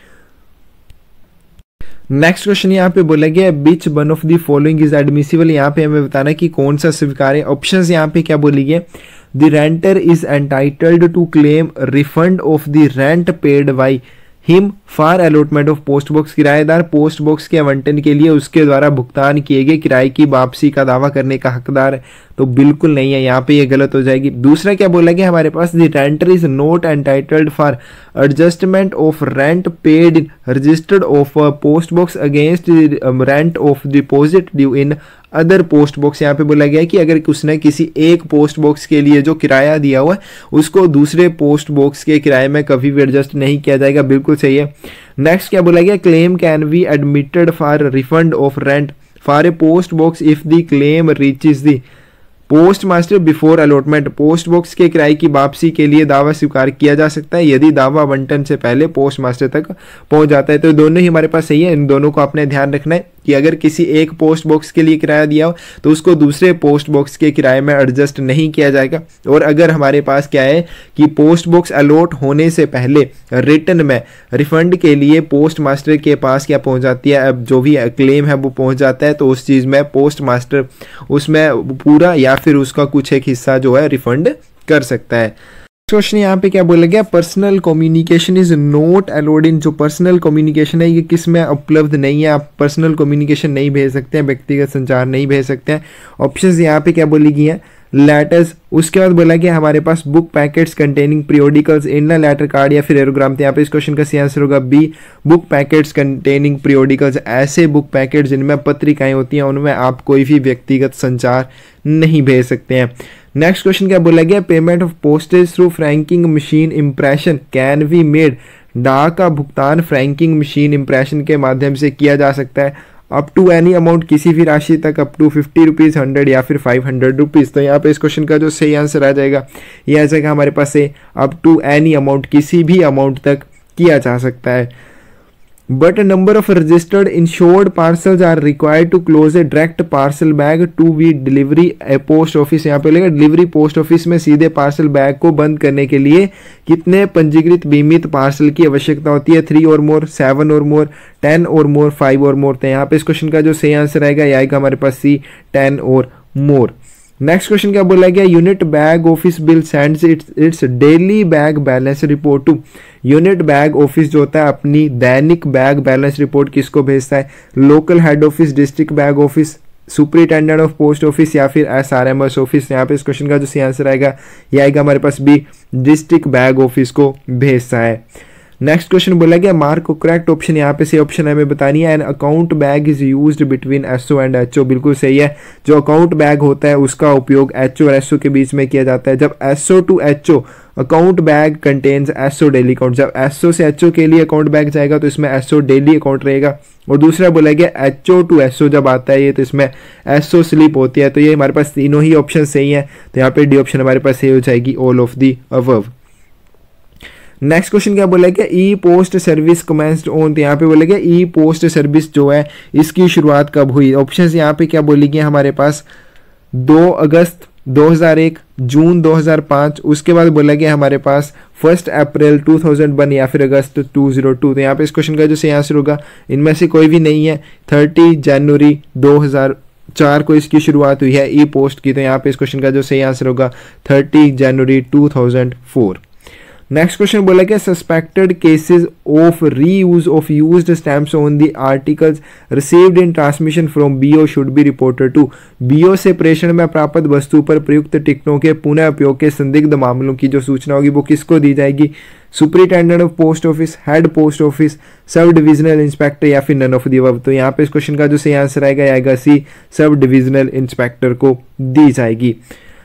Speaker 1: नेक्स्ट क्वेश्चन यहाँ पे बोला गया which one of the following is admissible, यहाँ पे हमें बताना कि कौन सा स्वीकार्य है। ऑप्शंस यहाँ पे क्या बोली गई, the renter is entitled to claim refund of the rent paid by him for allotment of post box, किराएदार पोस्ट बॉक्स के आवंटन के लिए उसके द्वारा भुगतान किए गए किराए की वापसी का दावा करने का हकदार है, तो बिल्कुल नहीं है, यहाँ पे ये गलत हो जाएगी। दूसरा क्या बोला गया हमारे पास, the renter is not entitled for adjustment of rent paid in registered of post box against rent of deposit due in other post box. यहाँ पे बोला गया है कि अगर उसने किसी एक पोस्ट बॉक्स के लिए जो किराया दिया हुआ है उसको दूसरे पोस्ट बॉक्स के किराए में कभी भी एडजस्ट नहीं किया जाएगा, बिल्कुल सही है। नेक्स्ट क्या बोला गया, claim can be admitted for refund of rent for a post box if the claim reaches the post master before allotment, post box के किराए की वापसी के लिए दावा स्वीकार किया जा सकता है यदि दावा आवंटन से पहले पोस्ट मास्टर तक पहुंच जाता है। तो दोनों ही हमारे पास सही है, इन दोनों को आपने ध्यान रखना है कि अगर किसी एक पोस्ट बॉक्स के लिए किराया दिया हो तो उसको दूसरे पोस्ट बॉक्स के किराए में एडजस्ट नहीं किया जाएगा, और अगर हमारे पास क्या है कि पोस्ट बॉक्स अलॉट होने से पहले रिटर्न में रिफंड के लिए पोस्ट मास्टर के पास क्या पहुंच जाती है, अब जो भी क्लेम है वो पहुंच जाता है, तो उस चीज़ में पोस्ट मास्टर उसमें पूरा या फिर उसका कुछ एक हिस्सा जो है रिफंड कर सकता है। क्वेश्चन यहाँ पे क्या बोला गया, personal communication is not allowed in, जो पर्सनल कम्युनिकेशन है ये किस में उपलब्ध नहीं है, आप पर्सनल कम्युनिकेशन नहीं भेज सकते हैं, व्यक्तिगत संचार नहीं भेज सकते हैं। ऑप्शंस यहाँ पे क्या बोली गई हैं, लेटर्स, उसके बाद बोला गया हमारे पास book packets containing periodicals, inland letter card या फिर एरोग्राम। तो यहाँ पे इस क्वेश्चन का सही आंसर होगा B, book packets containing periodicals. ऐसे बुक पैकेट जिनमें पत्रिकाएं होती हैं उनमें आप कोई भी व्यक्तिगत संचार नहीं भेज सकते हैं। नेक्स्ट क्वेश्चन क्या बोला गया, payment of postage through franking machine impression can be made, डाक का भुगतान फ्रैंकिंग मशीन इंप्रेशन के माध्यम से किया जा सकता है अप टू एनी अमाउंट, किसी भी राशि तक, अप टू 50 रुपीज़, 100 या फिर 500 रुपीज़। तो यहाँ पे इस क्वेश्चन का जो सही आंसर आ जाएगा ये आ जाएगा हमारे पास से अप टू एनी अमाउंट, किसी भी अमाउंट तक किया जा सकता है। But number of registered insured parcels are required to close a direct parcel bag to be delivery a post office. यहाँ पे लेगा डिलीवरी पोस्ट ऑफिस में सीधे पार्सल बैग को बंद करने के लिए कितने पंजीकृत बीमित पार्सल की आवश्यकता होती है, 3 और मोर, 7 और मोर, 10 और मोर, 5 और मोर। तो यहाँ पे इस क्वेश्चन का जो सही आंसर आएगा ये आएगा हमारे पास सी, 10 और मोर। नेक्स्ट क्वेश्चन क्या बोला गया, unit bag office bill sends its daily bag balance report to, unit bag office जो होता है अपनी दैनिक बैग बैलेंस रिपोर्ट किसको भेजता है, local head office, district bag office, superintendent of post office या फिर SRMS ऑफिस। यहाँ पे इस क्वेश्चन का जो सही आंसर आएगा ये आएगा हमारे पास बी, डिस्ट्रिक्ट बैग ऑफिस को भेजता है। नेक्स्ट क्वेश्चन बोला गया, मार्क को करेक्ट ऑप्शन, यहाँ पे से ऑप्शन हमें बतानी है, an account bag is used between SO and HO। बिल्कुल सही है, जो अकाउंट बैग होता है उसका उपयोग HO और SO के बीच में किया जाता है। जब SO to HO account bag contains SO daily account, जब SO से HO के लिए अकाउंट बैग जाएगा तो इसमें SO डेली अकाउंट रहेगा। और दूसरा बोला गया HO टू SO जब आता है ये तो इसमें SO स्लिप होती है। तो ये हमारे पास तीनों ही ऑप्शन सही है, तो यहाँ पे डी ऑप्शन हमारे पास सही हो जाएगी, all of the above. Next question क्या बोला गया, E post service commenced on, तो यहाँ पे बोला गया ई पोस्ट सर्विस जो है इसकी शुरुआत कब हुई। ऑप्शंस यहाँ पे क्या बोली गई हमारे पास, 2 अगस्त 2001, जून 2005, उसके बाद बोला गया हमारे पास 1 अप्रैल 2001 या फिर अगस्त 2002। तो यहाँ पे इस क्वेश्चन का जो सही आंसर होगा इनमें से कोई भी नहीं है, 30 जनवरी 2004 को इसकी शुरुआत हुई है ई पोस्ट की। तो यहाँ पे इस क्वेश्चन का जो सही आंसर होगा 30 जनवरी 2004। नेक्स्ट क्वेश्चन बोला क्या, suspected cases of reuse of used stamps on the articles received in transmission from BO should be reported to, BO से प्रेषण में प्राप्त वस्तु पर प्रयुक्त टिकटों के पुनः उपयोग के संदिग्ध मामलों की जो सूचना होगी वो किसको दी जाएगी, superintendent of post office, head post office, sub divisional inspector या फिर नन ऑफ द अबव। तो यहाँ पे इस क्वेश्चन का जो सही आंसर आएगा सी, सब डिविजनल इंस्पेक्टर को दी जाएगी।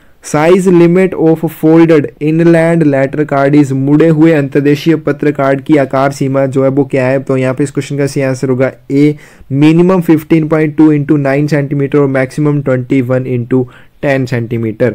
Speaker 1: Size limit of folded inland letter card is, मुड़े हुए अंतर्देशीय पत्र कार्ड की आकार सीमा जो है वो क्या है। तो यहाँ पे इस क्वेश्चन का सही आंसर होगा ए, मिनिमम 15.2 इंटू 9 सेंटीमीटर और maximum 21 into 10 centimeter.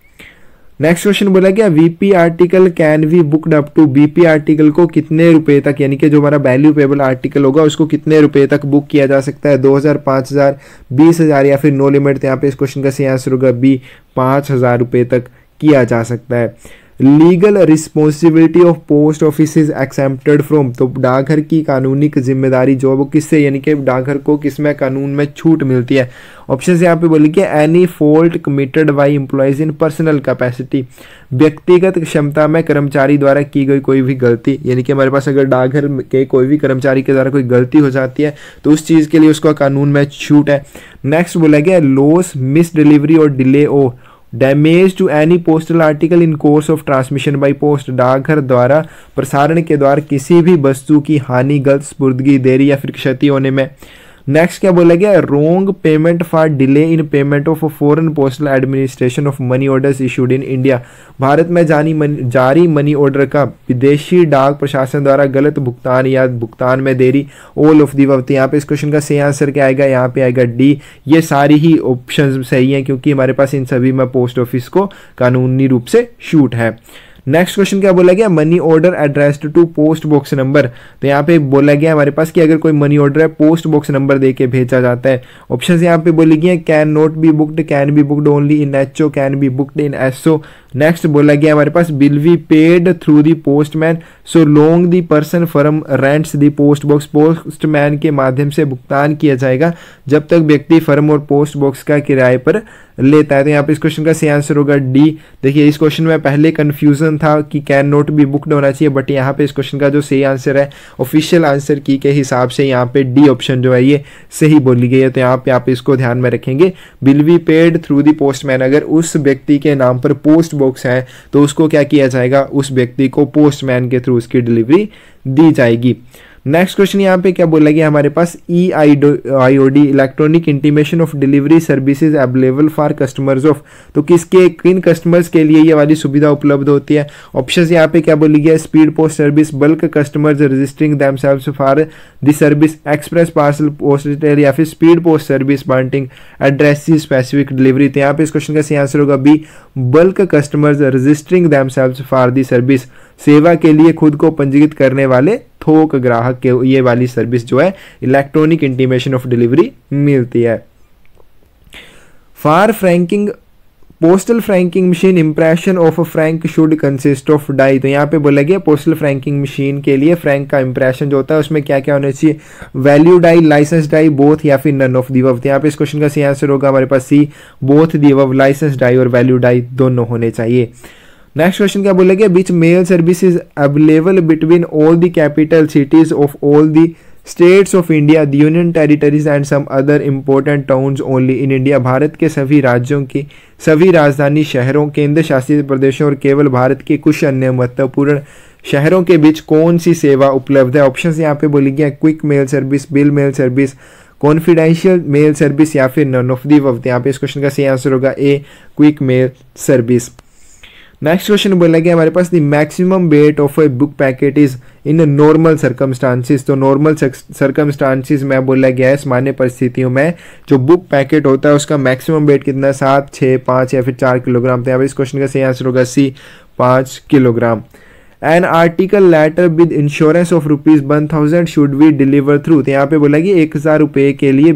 Speaker 1: Next question बोला गया, VP article can be booked up to, BP article को कितने रुपए तक, यानी कि जो हमारा वैल्यू पेबल आर्टिकल होगा उसको कितने रुपए तक बुक किया जा सकता है, 2000, 5000, 20,000 या फिर नो लिमिट। तो यहाँ पे इस क्वेश्चन का सही आंसर होगा बी, 5000 रुपए तक किया जा सकता है। Legal responsibility of post office is excepted from, तो डाकघर की कानूनी जिम्मेदारी जो है वो किससे, यानी कि डाकघर को किसमें कानून में छूट मिलती है। ऑप्शन से यहाँ पे बोली कि any fault committed by employees in personal capacity, व्यक्तिगत क्षमता में कर्मचारी द्वारा की गई कोई भी गलती, यानी कि हमारे पास अगर डाकघर के कोई भी कर्मचारी के द्वारा कोई गलती हो जाती है तो उस चीज़ के लिए उसको कानून में छूट है। नेक्स्ट बोला गया, loss, misdelivery or delay or damage to any postal article in course of transmission by post, डाकघर द्वारा प्रसारण के द्वारा किसी भी वस्तु की हानि, गलत स्पुर्दगी, देरी या फिर क्षति होने में। नेक्स्ट क्या बोला गया, wrong payment for delay in payment of foreign postal administration of money orders issued in India, भारत में जारी मनी ऑर्डर का विदेशी डाक प्रशासन द्वारा गलत भुगतान या भुगतान में देरी, ऑल ऑफ दी अबव। यहाँ पे इस क्वेश्चन का सही आंसर क्या आएगा, यहाँ पे आएगा डी। ये सारी ही ऑप्शन सही हैं क्योंकि हमारे पास इन सभी में पोस्ट ऑफिस को कानूनी रूप से छूट है। नेक्स्ट क्वेश्चन क्या बोला गया, money order addressed to post box number, तो यहाँ पे बोला गया हमारे पास कि अगर कोई मनी ऑर्डर है पोस्ट बॉक्स नंबर देके भेजा जाता है। ऑप्शन यहाँ पे बोली गई can not be booked, can be booked only in HO, can be booked in SO। Next बोला गया हमारे पास bill be paid through the postman so long the person firm rents the post box, postman के माध्यम से भुगतान किया जाएगा जब तक व्यक्ति फर्म और पोस्ट बॉक्स का किराए पर लेता है। तो यहाँ पे इस क्वेश्चन का सही आंसर होगा डी। देखिए इस क्वेश्चन में पहले कंफ्यूजन था कि कैन नॉट बी बुक्ड होना चाहिए, बट यहाँ पे इस क्वेश्चन का जो सही आंसर है ऑफिशियल आंसर की के हिसाब से यहाँ पे डी ऑप्शन जो है ये सही बोली गई है। तो यहाँ पे आप इसको ध्यान में रखेंगे। Will be paid through the postman, अगर उस व्यक्ति के नाम पर पोस्ट बॉक्स है तो उसको क्या किया जाएगा, उस व्यक्ति को पोस्टमैन के थ्रू उसकी डिलीवरी दी जाएगी। नेक्स्ट क्वेश्चन यहाँ पे क्या बोला गया हमारे पास, EIOD electronic intimation of delivery services available for customers of, तो किसके किन कस्टमर्स के लिए ये वाली सुविधा उपलब्ध होती है। ऑप्शंस यहाँ पे क्या बोली गया, speed post service, bulk customers registering themselves for the service, express parcel post retail, या फिर speed post service wanting address specific delivery. तो यहाँ पे इस क्वेश्चन का सही आंसर होगा B, bulk customers registering themselves for the service, सेवा के लिए खुद को पंजीकृत करने वाले थोक ग्राहक के ये वाली सर्विस जो है इलेक्ट्रॉनिक इंटीमेशन ऑफ डिलीवरी मिलती है। For franking postal franking machine impression of frank should consist of die, तो यहाँ पे बोला गया पोस्टल फ्रैंकिंग मशीन के लिए फ्रैंक का इंप्रेशन जो होता है उसमें क्या क्या होना चाहिए, value die, license die, both या फिर नन ऑफ दी अबव। तो यहाँ पे इस क्वेश्चन का सही आंसर होगा हमारे पास C, both the above, license die और वैल्यू डाई दोनों होने चाहिए। नेक्स्ट क्वेश्चन क्या बोला गया, which mail service is available between all the capital cities of all the states of India, the union territories and some other important towns only in India, भारत के सभी राज्यों की सभी राजधानी शहरों, केंद्र शासित प्रदेशों और केवल भारत के कुछ अन्य महत्वपूर्ण शहरों के बीच कौन सी सेवा उपलब्ध है। ऑप्शन यहाँ पे बोली गया quick mail service, bill mail service, confidential mail service या फिर नन ऑफ दी अबव। यहाँ पे इस क्वेश्चन का सही आंसर होगा A, quick mail service. Next question बोला गया हमारे पास, the maximum weight of a book packet is in normal circumstances, तो नॉर्मल सर्कमस्टांसिस में बोला गया है सामान्य परिस्थितियों में जो बुक पैकेट होता है उसका मैक्सिमम वेट कितना है, 7, 6, 5 या फिर 4 किलोग्राम। तो यहाँ पे इस क्वेश्चन का सही आंसर होगा C, 5 kilogram. An article letter with insurance of ₹1000 should be deliver through, तो यहाँ पे बोला कि 1000 रुपये के लिए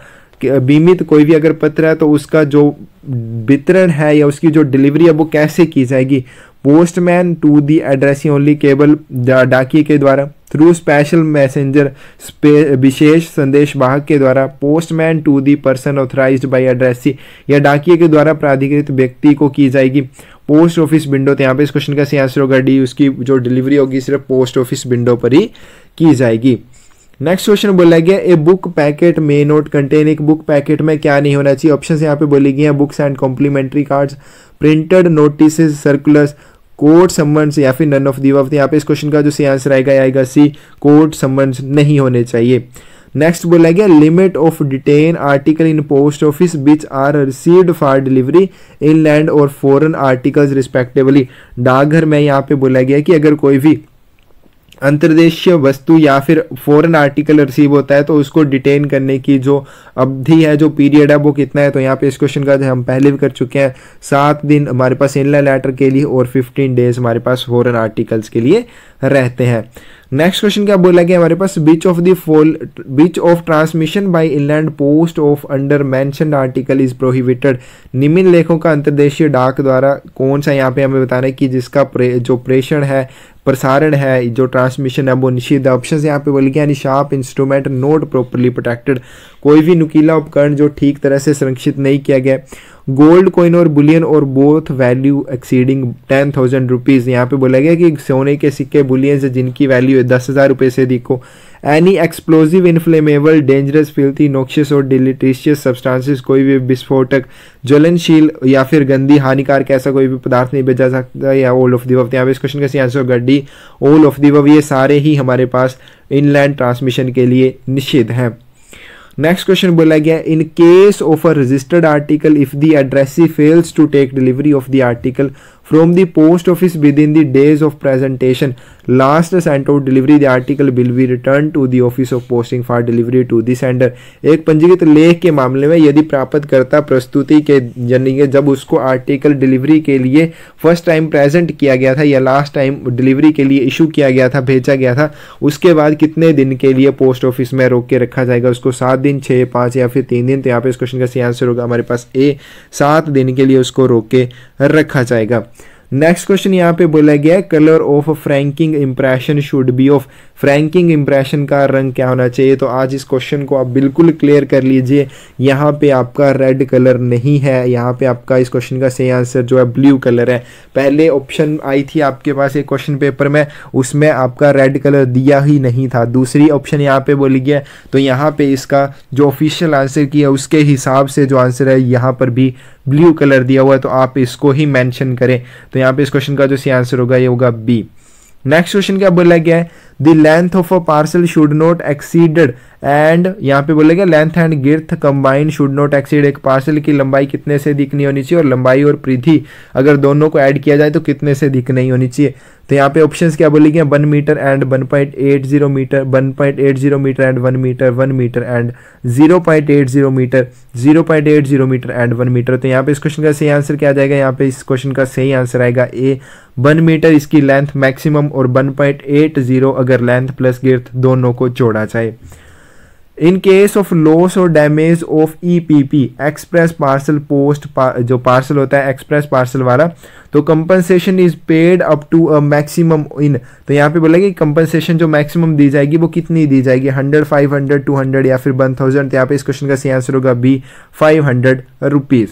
Speaker 1: बीमित कोई भी अगर पत्र है तो उसका जो वितरण है या उसकी जो डिलीवरी है वो कैसे की जाएगी, postman to the addressee only, केवल डाकिए के द्वारा, थ्रू स्पेशल मैसेंजर विशेष संदेश वाहक के द्वारा, postman to the person authorized by addressee, या डाकिए के द्वारा प्राधिकृत व्यक्ति को की जाएगी, पोस्ट ऑफिस विंडो। तो यहाँ पे इस क्वेश्चन का सही आंसर होगा डी, उसकी जो डिलीवरी होगी सिर्फ पोस्ट ऑफिस विंडो पर ही की जाएगी। नेक्स्ट क्वेश्चन बोला गया, a book packet may not contain, एक बुक पैकेट में क्या नहीं होना चाहिए। ऑप्शन यहाँ पे बोली गई है books and complimentary cards, printed notice, circulars, court summons या फिर नन ऑफ दी अबव। यहाँ पे इस क्वेश्चन का जो सही आंसर आएगा सी, कोर्ट समन्स नहीं होने चाहिए। नेक्स्ट बोला गया, limit of detain article in post office which are received for delivery inland or foreign articles respectively, डाकघर में यहाँ पे बोला गया कि अगर कोई भी अंतर्देशीय वस्तु या फिर फॉरेन आर्टिकल रिसीव होता है तो उसको डिटेन करने की जो अवधि है, जो पीरियड है वो कितना है। तो यहाँ पे इस क्वेश्चन का हम पहले भी कर चुके हैं, 7 दिन हमारे पास इनलैंड लेटर के लिए और 15 डेज हमारे पास फॉरेन आर्टिकल्स के लिए रहते हैं। नेक्स्ट क्वेश्चन क्या बोला गया हमारे पास, which of transmission by inland post of under mentioned article is prohibited, निम्न लेखों का अंतर्देशीय डाक द्वारा कौन सा यहाँ पे हमें बताना है कि जिसका जो प्रेषण है, प्रसारण है, जो ट्रांसमिशन है वो निषिद्ध है। ऑप्शन यहाँ पे बोले गया, sharp instrument not properly protected, कोई भी नुकीला उपकरण जो ठीक तरह से संरक्षित नहीं किया गया, gold coin or bullion or both value exceeding 10,000 rupees, यहाँ पे बोला गया कि सोने के सिक्के बुलियन से जिनकी वैल्यू 10,000 रुपये से अधिक हो, any explosive inflammable dangerous filthy noxious or deleterious substances, कोई भी विस्फोटक ज्वलनशील या फिर गंदी हानिकारक ऐसा कोई भी पदार्थ नहीं भेजा सकता, या ऑल ऑफ द अबव। यहाँ पे इस क्वेश्चन का सही आंसर होगा D, all of the above. ये सारे ही हमारे पास इनलैंड ट्रांसमिशन के लिए निषिद्ध हैं। नेक्स्ट क्वेश्चन बोला गया, in case of a registered article if the addressee fails to take delivery of the article from the post office within the days of presentation last sent out delivery, the article will be return to the office of posting for delivery to the sender. एक पंजीकृत लेख के मामले में यदि प्राप्तकर्ता प्रस्तुति के यानी जब उसको आर्टिकल डिलीवरी के लिए फर्स्ट टाइम प्रेजेंट किया गया था या लास्ट टाइम डिलीवरी के लिए इशू किया गया था, भेजा गया था, उसके बाद कितने दिन के लिए पोस्ट ऑफिस में रोक के रखा जाएगा उसको, 7 दिन, 6, 5 या फिर 3 दिन। तो यहाँ पे इस क्वेश्चन का सही आंसर होगा हमारे पास ए, 7 दिन के लिए उसको रोक के रखा जाएगा। नेक्स्ट क्वेश्चन यहाँ पे बोला गया है colour of franking impression should be of, franking impression का रंग क्या होना चाहिए। तो आज इस क्वेश्चन को आप बिल्कुल क्लियर कर लीजिए, यहाँ पे आपका रेड कलर नहीं है, यहाँ पे आपका इस क्वेश्चन का सही आंसर जो है ब्लू कलर है। पहले ऑप्शन आई थी आपके पास एक क्वेश्चन पेपर में, उसमें आपका रेड कलर दिया ही नहीं था, दूसरी ऑप्शन यहाँ पे बोली गया, तो यहाँ पे इसका जो ऑफिशियल आंसर किया उसके हिसाब से जो आंसर है यहाँ पर भी ब्लू कलर दिया हुआ है, तो आप इसको ही मेंशन करें। तो यहाँ पे इस क्वेश्चन का जो सही आंसर होगा ये होगा बी। नेक्स्ट क्वेश्चन क्या बोला गया है, the length of a parcel should not exceeded and, यहाँ पे बोला गया length and girth combined should not exceed, एक पार्सल की लंबाई कितने से अधिक नहीं होनी चाहिए और लंबाई और परिधि अगर दोनों को ऐड किया जाए तो कितने से अधिक नहीं होनी चाहिए। तो यहाँ पे ऑप्शंस क्या बोली गए, 1 metre and 1.80 metre, 1.80 metre and 1 metre, 1 metre and 0.80 metre, 0.80 metre and 1 metre. तो यहाँ पे इस क्वेश्चन का सही आंसर क्या आ जाएगा, यहाँ पे इस क्वेश्चन का सही आंसर आएगा ए, 1 मीटर इसकी लेंथ मैक्सिमम और 1.80 अगर लेंथ प्लस गिर्थ दोनों को जोड़ा जाए। इन केस ऑफ लॉस और damage of EPP express parcel post, जो पार्सल होता है एक्सप्रेस पार्सल वाला, तो compensation is paid up to a maximum in, तो यहाँ पे बोला कि कंपनसेशन जो मैक्सिमम दी जाएगी वो कितनी दी जाएगी, 100, 500, 200 या फिर 1000। तो यहाँ पे इस क्वेश्चन का सही आंसर होगा B, 500 rupees.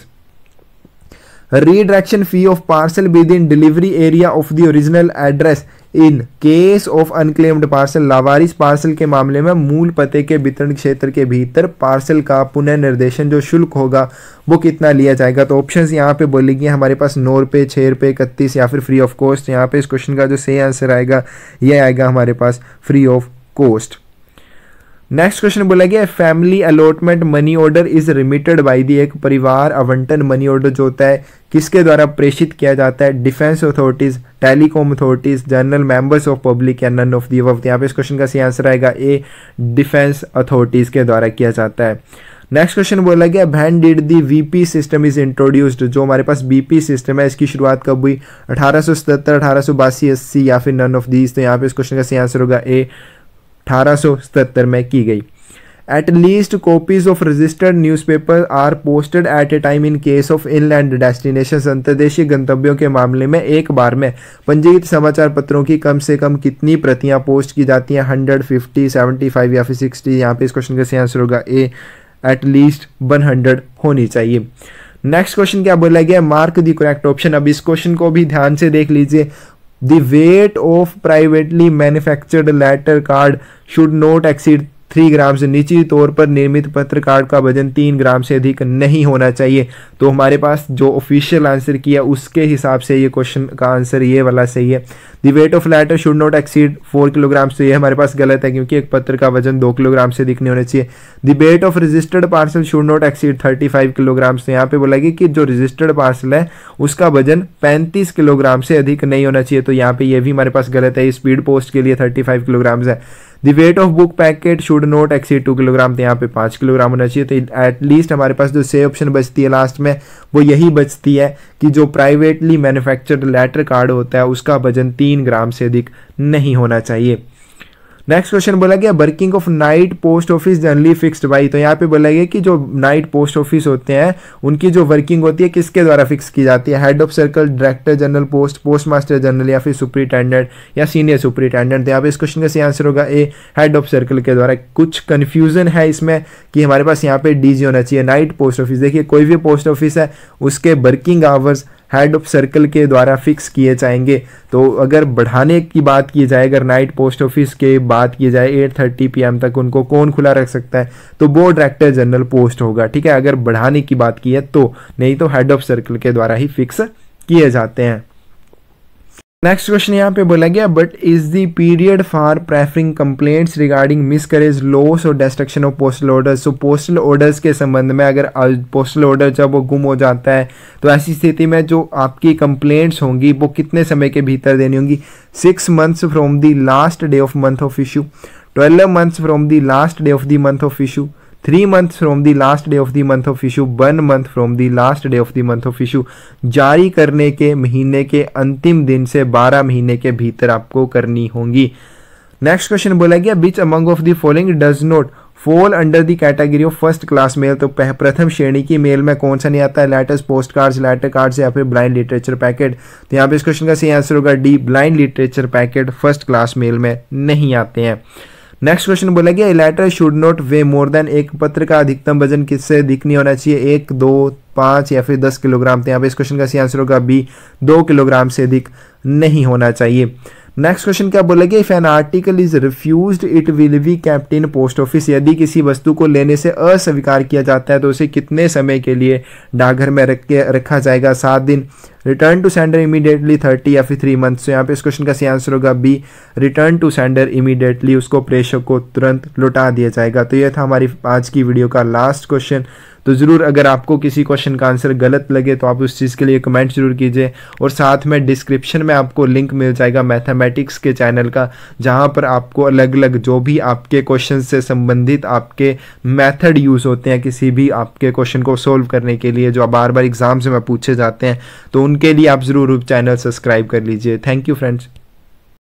Speaker 1: Redirection fee of parcel within delivery area of the original address in case of unclaimed parcel, लावारिस पार्सल के मामले में मूल पते के वितरण क्षेत्र के भीतर पार्सल का पुनः निर्देशन जो शुल्क होगा वो कितना लिया जाएगा। तो ऑप्शंस यहाँ पे बोलेंगे हमारे पास 9 रुपये, 6 रुपये, 31 या फिर फ्री ऑफ कॉस्ट। यहाँ पे इस क्वेश्चन का जो सही आंसर आएगा ये आएगा हमारे पास free of cost. Next question बोला गया family allotment money order is remitted by the, एक परिवार आवंटन मनी ऑर्डर जो होता है किसके द्वारा प्रेषित किया जाता है, defence authorities, telecom authorities, general members of public या नन ऑफ दी अबव। यहाँ पे इस क्वेश्चन का सही आंसर आएगा ए, डिफेंस अथॉरिटीज के द्वारा किया जाता है। नेक्स्ट क्वेश्चन बोला गया when did the VP system is introduced, जो हमारे पास बीपी सिस्टम है इसकी शुरुआत कब हुई, 1877, 1882, 80 या फिर नन ऑफ दीज। तो यहाँ पे इस क्वेश्चन का सही आंसर होगा ए, 1877 में की गई। At least copies of registered newspaper are posted at a time in case of inland destination, अंतर्देशीय गंतव्यों के मामले में एक बार में पंजीकृत समाचार पत्रों की कम से कम कितनी प्रतियां पोस्ट की जाती हैं, 100, 50, 75 या फिर 60। यहाँ पे इस क्वेश्चन का सही आंसर होगा ए, एट लीस्ट 100 होनी चाहिए। नेक्स्ट क्वेश्चन क्या बोला गया, मार्क द करेक्ट ऑप्शन। अब इस क्वेश्चन को भी ध्यान से देख लीजिए, the weight of privately manufactured letter card should not exceed 3 gram से, निश्चित तौर पर निर्मित पत्र कार्ड का वजन 3 ग्राम से अधिक नहीं होना चाहिए। तो हमारे पास जो ऑफिशियल आंसर किया उसके हिसाब से ये क्वेश्चन का आंसर ये वाला सही है। The weight of letter should not exceed 4 kilogram, से ये हमारे पास गलत है क्योंकि एक पत्र का वजन 2 किलोग्राम से अधिक नहीं होना चाहिए। The weight of registered parcel should not exceed 35 kilogram, से यहाँ पे बोला गया कि जो रजिस्टर्ड पार्सल है उसका वजन 35 किलोग्राम से अधिक नहीं होना चाहिए। तो यहाँ पे ये भी हमारे पास गलत है, स्पीड पोस्ट के लिए 35 किलोग्राम है। The weight of book packet should not exceed 2 kilogram, तो यहाँ पे 5 किलोग्राम होना चाहिए। तो एटलीस्ट हमारे पास जो सही ऑप्शन बचती है लास्ट में वो यही बचती है कि जो प्राइवेटली मैन्युफैक्चर्ड लेटर कार्ड होता है उसका वजन 3 ग्राम से अधिक नहीं होना चाहिए। नेक्स्ट क्वेश्चन बोला गया working of night post office generally fixed by, तो यहाँ पे बोला गया कि जो नाइट पोस्ट ऑफिस होते हैं उनकी जो वर्किंग होती है किसके द्वारा फिक्स की जाती है, head of circle, director general post, post master general या फिर सुपरिटेंडेंट या सीनियर सुपरिटेंडेंट। तो यहाँ पे इस क्वेश्चन का सही आंसर होगा ए, हेड ऑफ सर्कल के द्वारा। कुछ कन्फ्यूजन है इसमें कि हमारे पास यहाँ पे डीजी होना चाहिए। नाइट पोस्ट ऑफिस, देखिए कोई भी पोस्ट ऑफिस है उसके working hours head of circle के द्वारा फिक्स किए जाएंगे। तो अगर बढ़ाने की बात की जाए, अगर नाइट पोस्ट ऑफिस के बात की जाए 8:30 PM तक उनको कौन खुला रख सकता है, तो वो डायरेक्टर जनरल पोस्ट होगा, ठीक है, अगर बढ़ाने की बात की है तो, नहीं तो हेड ऑफ सर्कल के द्वारा ही फिक्स किए जाते हैं। नेक्स्ट क्वेश्चन यहाँ पे बोला गया but is the period for preferring complaints regarding miscarriage, loss और destruction of postal orders. So postal orders के संबंध में अगर पोस्टल ऑर्डर जब वो गुम हो जाता है तो ऐसी स्थिति में जो आपकी कंप्लेंट्स होंगी वो कितने समय के भीतर देनी होंगी, 6 months from the last day of month of issue, 12 months from the last day of the month of issue, 3 months from the last day of the month of issue, 1 month from the last day of the month of issue. जारी करने के महीने के अंतिम दिन से 12 महीने के भीतर आपको करनी होंगी। नेक्स्ट क्वेश्चन बोला गया which among of the following does not fall under the category of first class mail, तो प्रथम श्रेणी की मेल में कौन सा नहीं आता है? Letters, post cards, letter cards या फिर ब्लाइंड लिटरेचर पैकेट। तो यहाँ पे इस क्वेश्चन का सही आंसर होगा D, blind literature packet first class mail में नहीं आते हैं। नेक्स्ट क्वेश्चन बोला गया letter should not weigh more than, एक पत्र का अधिकतम वजन किससे अधिक नहीं होना चाहिए? 1, 2, 5 या फिर 10 किलोग्राम। तो यहाँ पे इस क्वेश्चन का सही आंसर होगा बी, 2 किलोग्राम से अधिक नहीं होना चाहिए। नेक्स्ट क्वेश्चन क्या बोलेगा? If an article is refused it will be kept in post office, यदि किसी वस्तु को लेने से अस्वीकार किया जाता है तो उसे कितने समय के लिए डाकघर में रखा जाएगा? 7 दिन। रिटर्न टू सेंडर इमीडिएटली 30 या फिर 3 मंथ्स। तो यहाँ पे इस क्वेश्चन का सही आंसर होगा B, return to sender immediately, उसको प्रेषक को तुरंत लौटा दिया जाएगा। तो यह था हमारी आज की वीडियो का लास्ट क्वेश्चन। तो ज़रूर अगर आपको किसी क्वेश्चन का आंसर गलत लगे तो आप उस चीज़ के लिए कमेंट जरूर कीजिए, और साथ में डिस्क्रिप्शन में आपको लिंक मिल जाएगा मैथमेटिक्स के चैनल का, जहां पर आपको अलग अलग जो भी आपके क्वेश्चन से संबंधित आपके मेथड यूज़ होते हैं किसी भी आपके क्वेश्चन को सोल्व करने के लिए, जो बार बार एग्जाम्स में पूछे जाते हैं, तो उनके लिए आप ज़रूर चैनल सब्सक्राइब कर लीजिए। Thank you friends.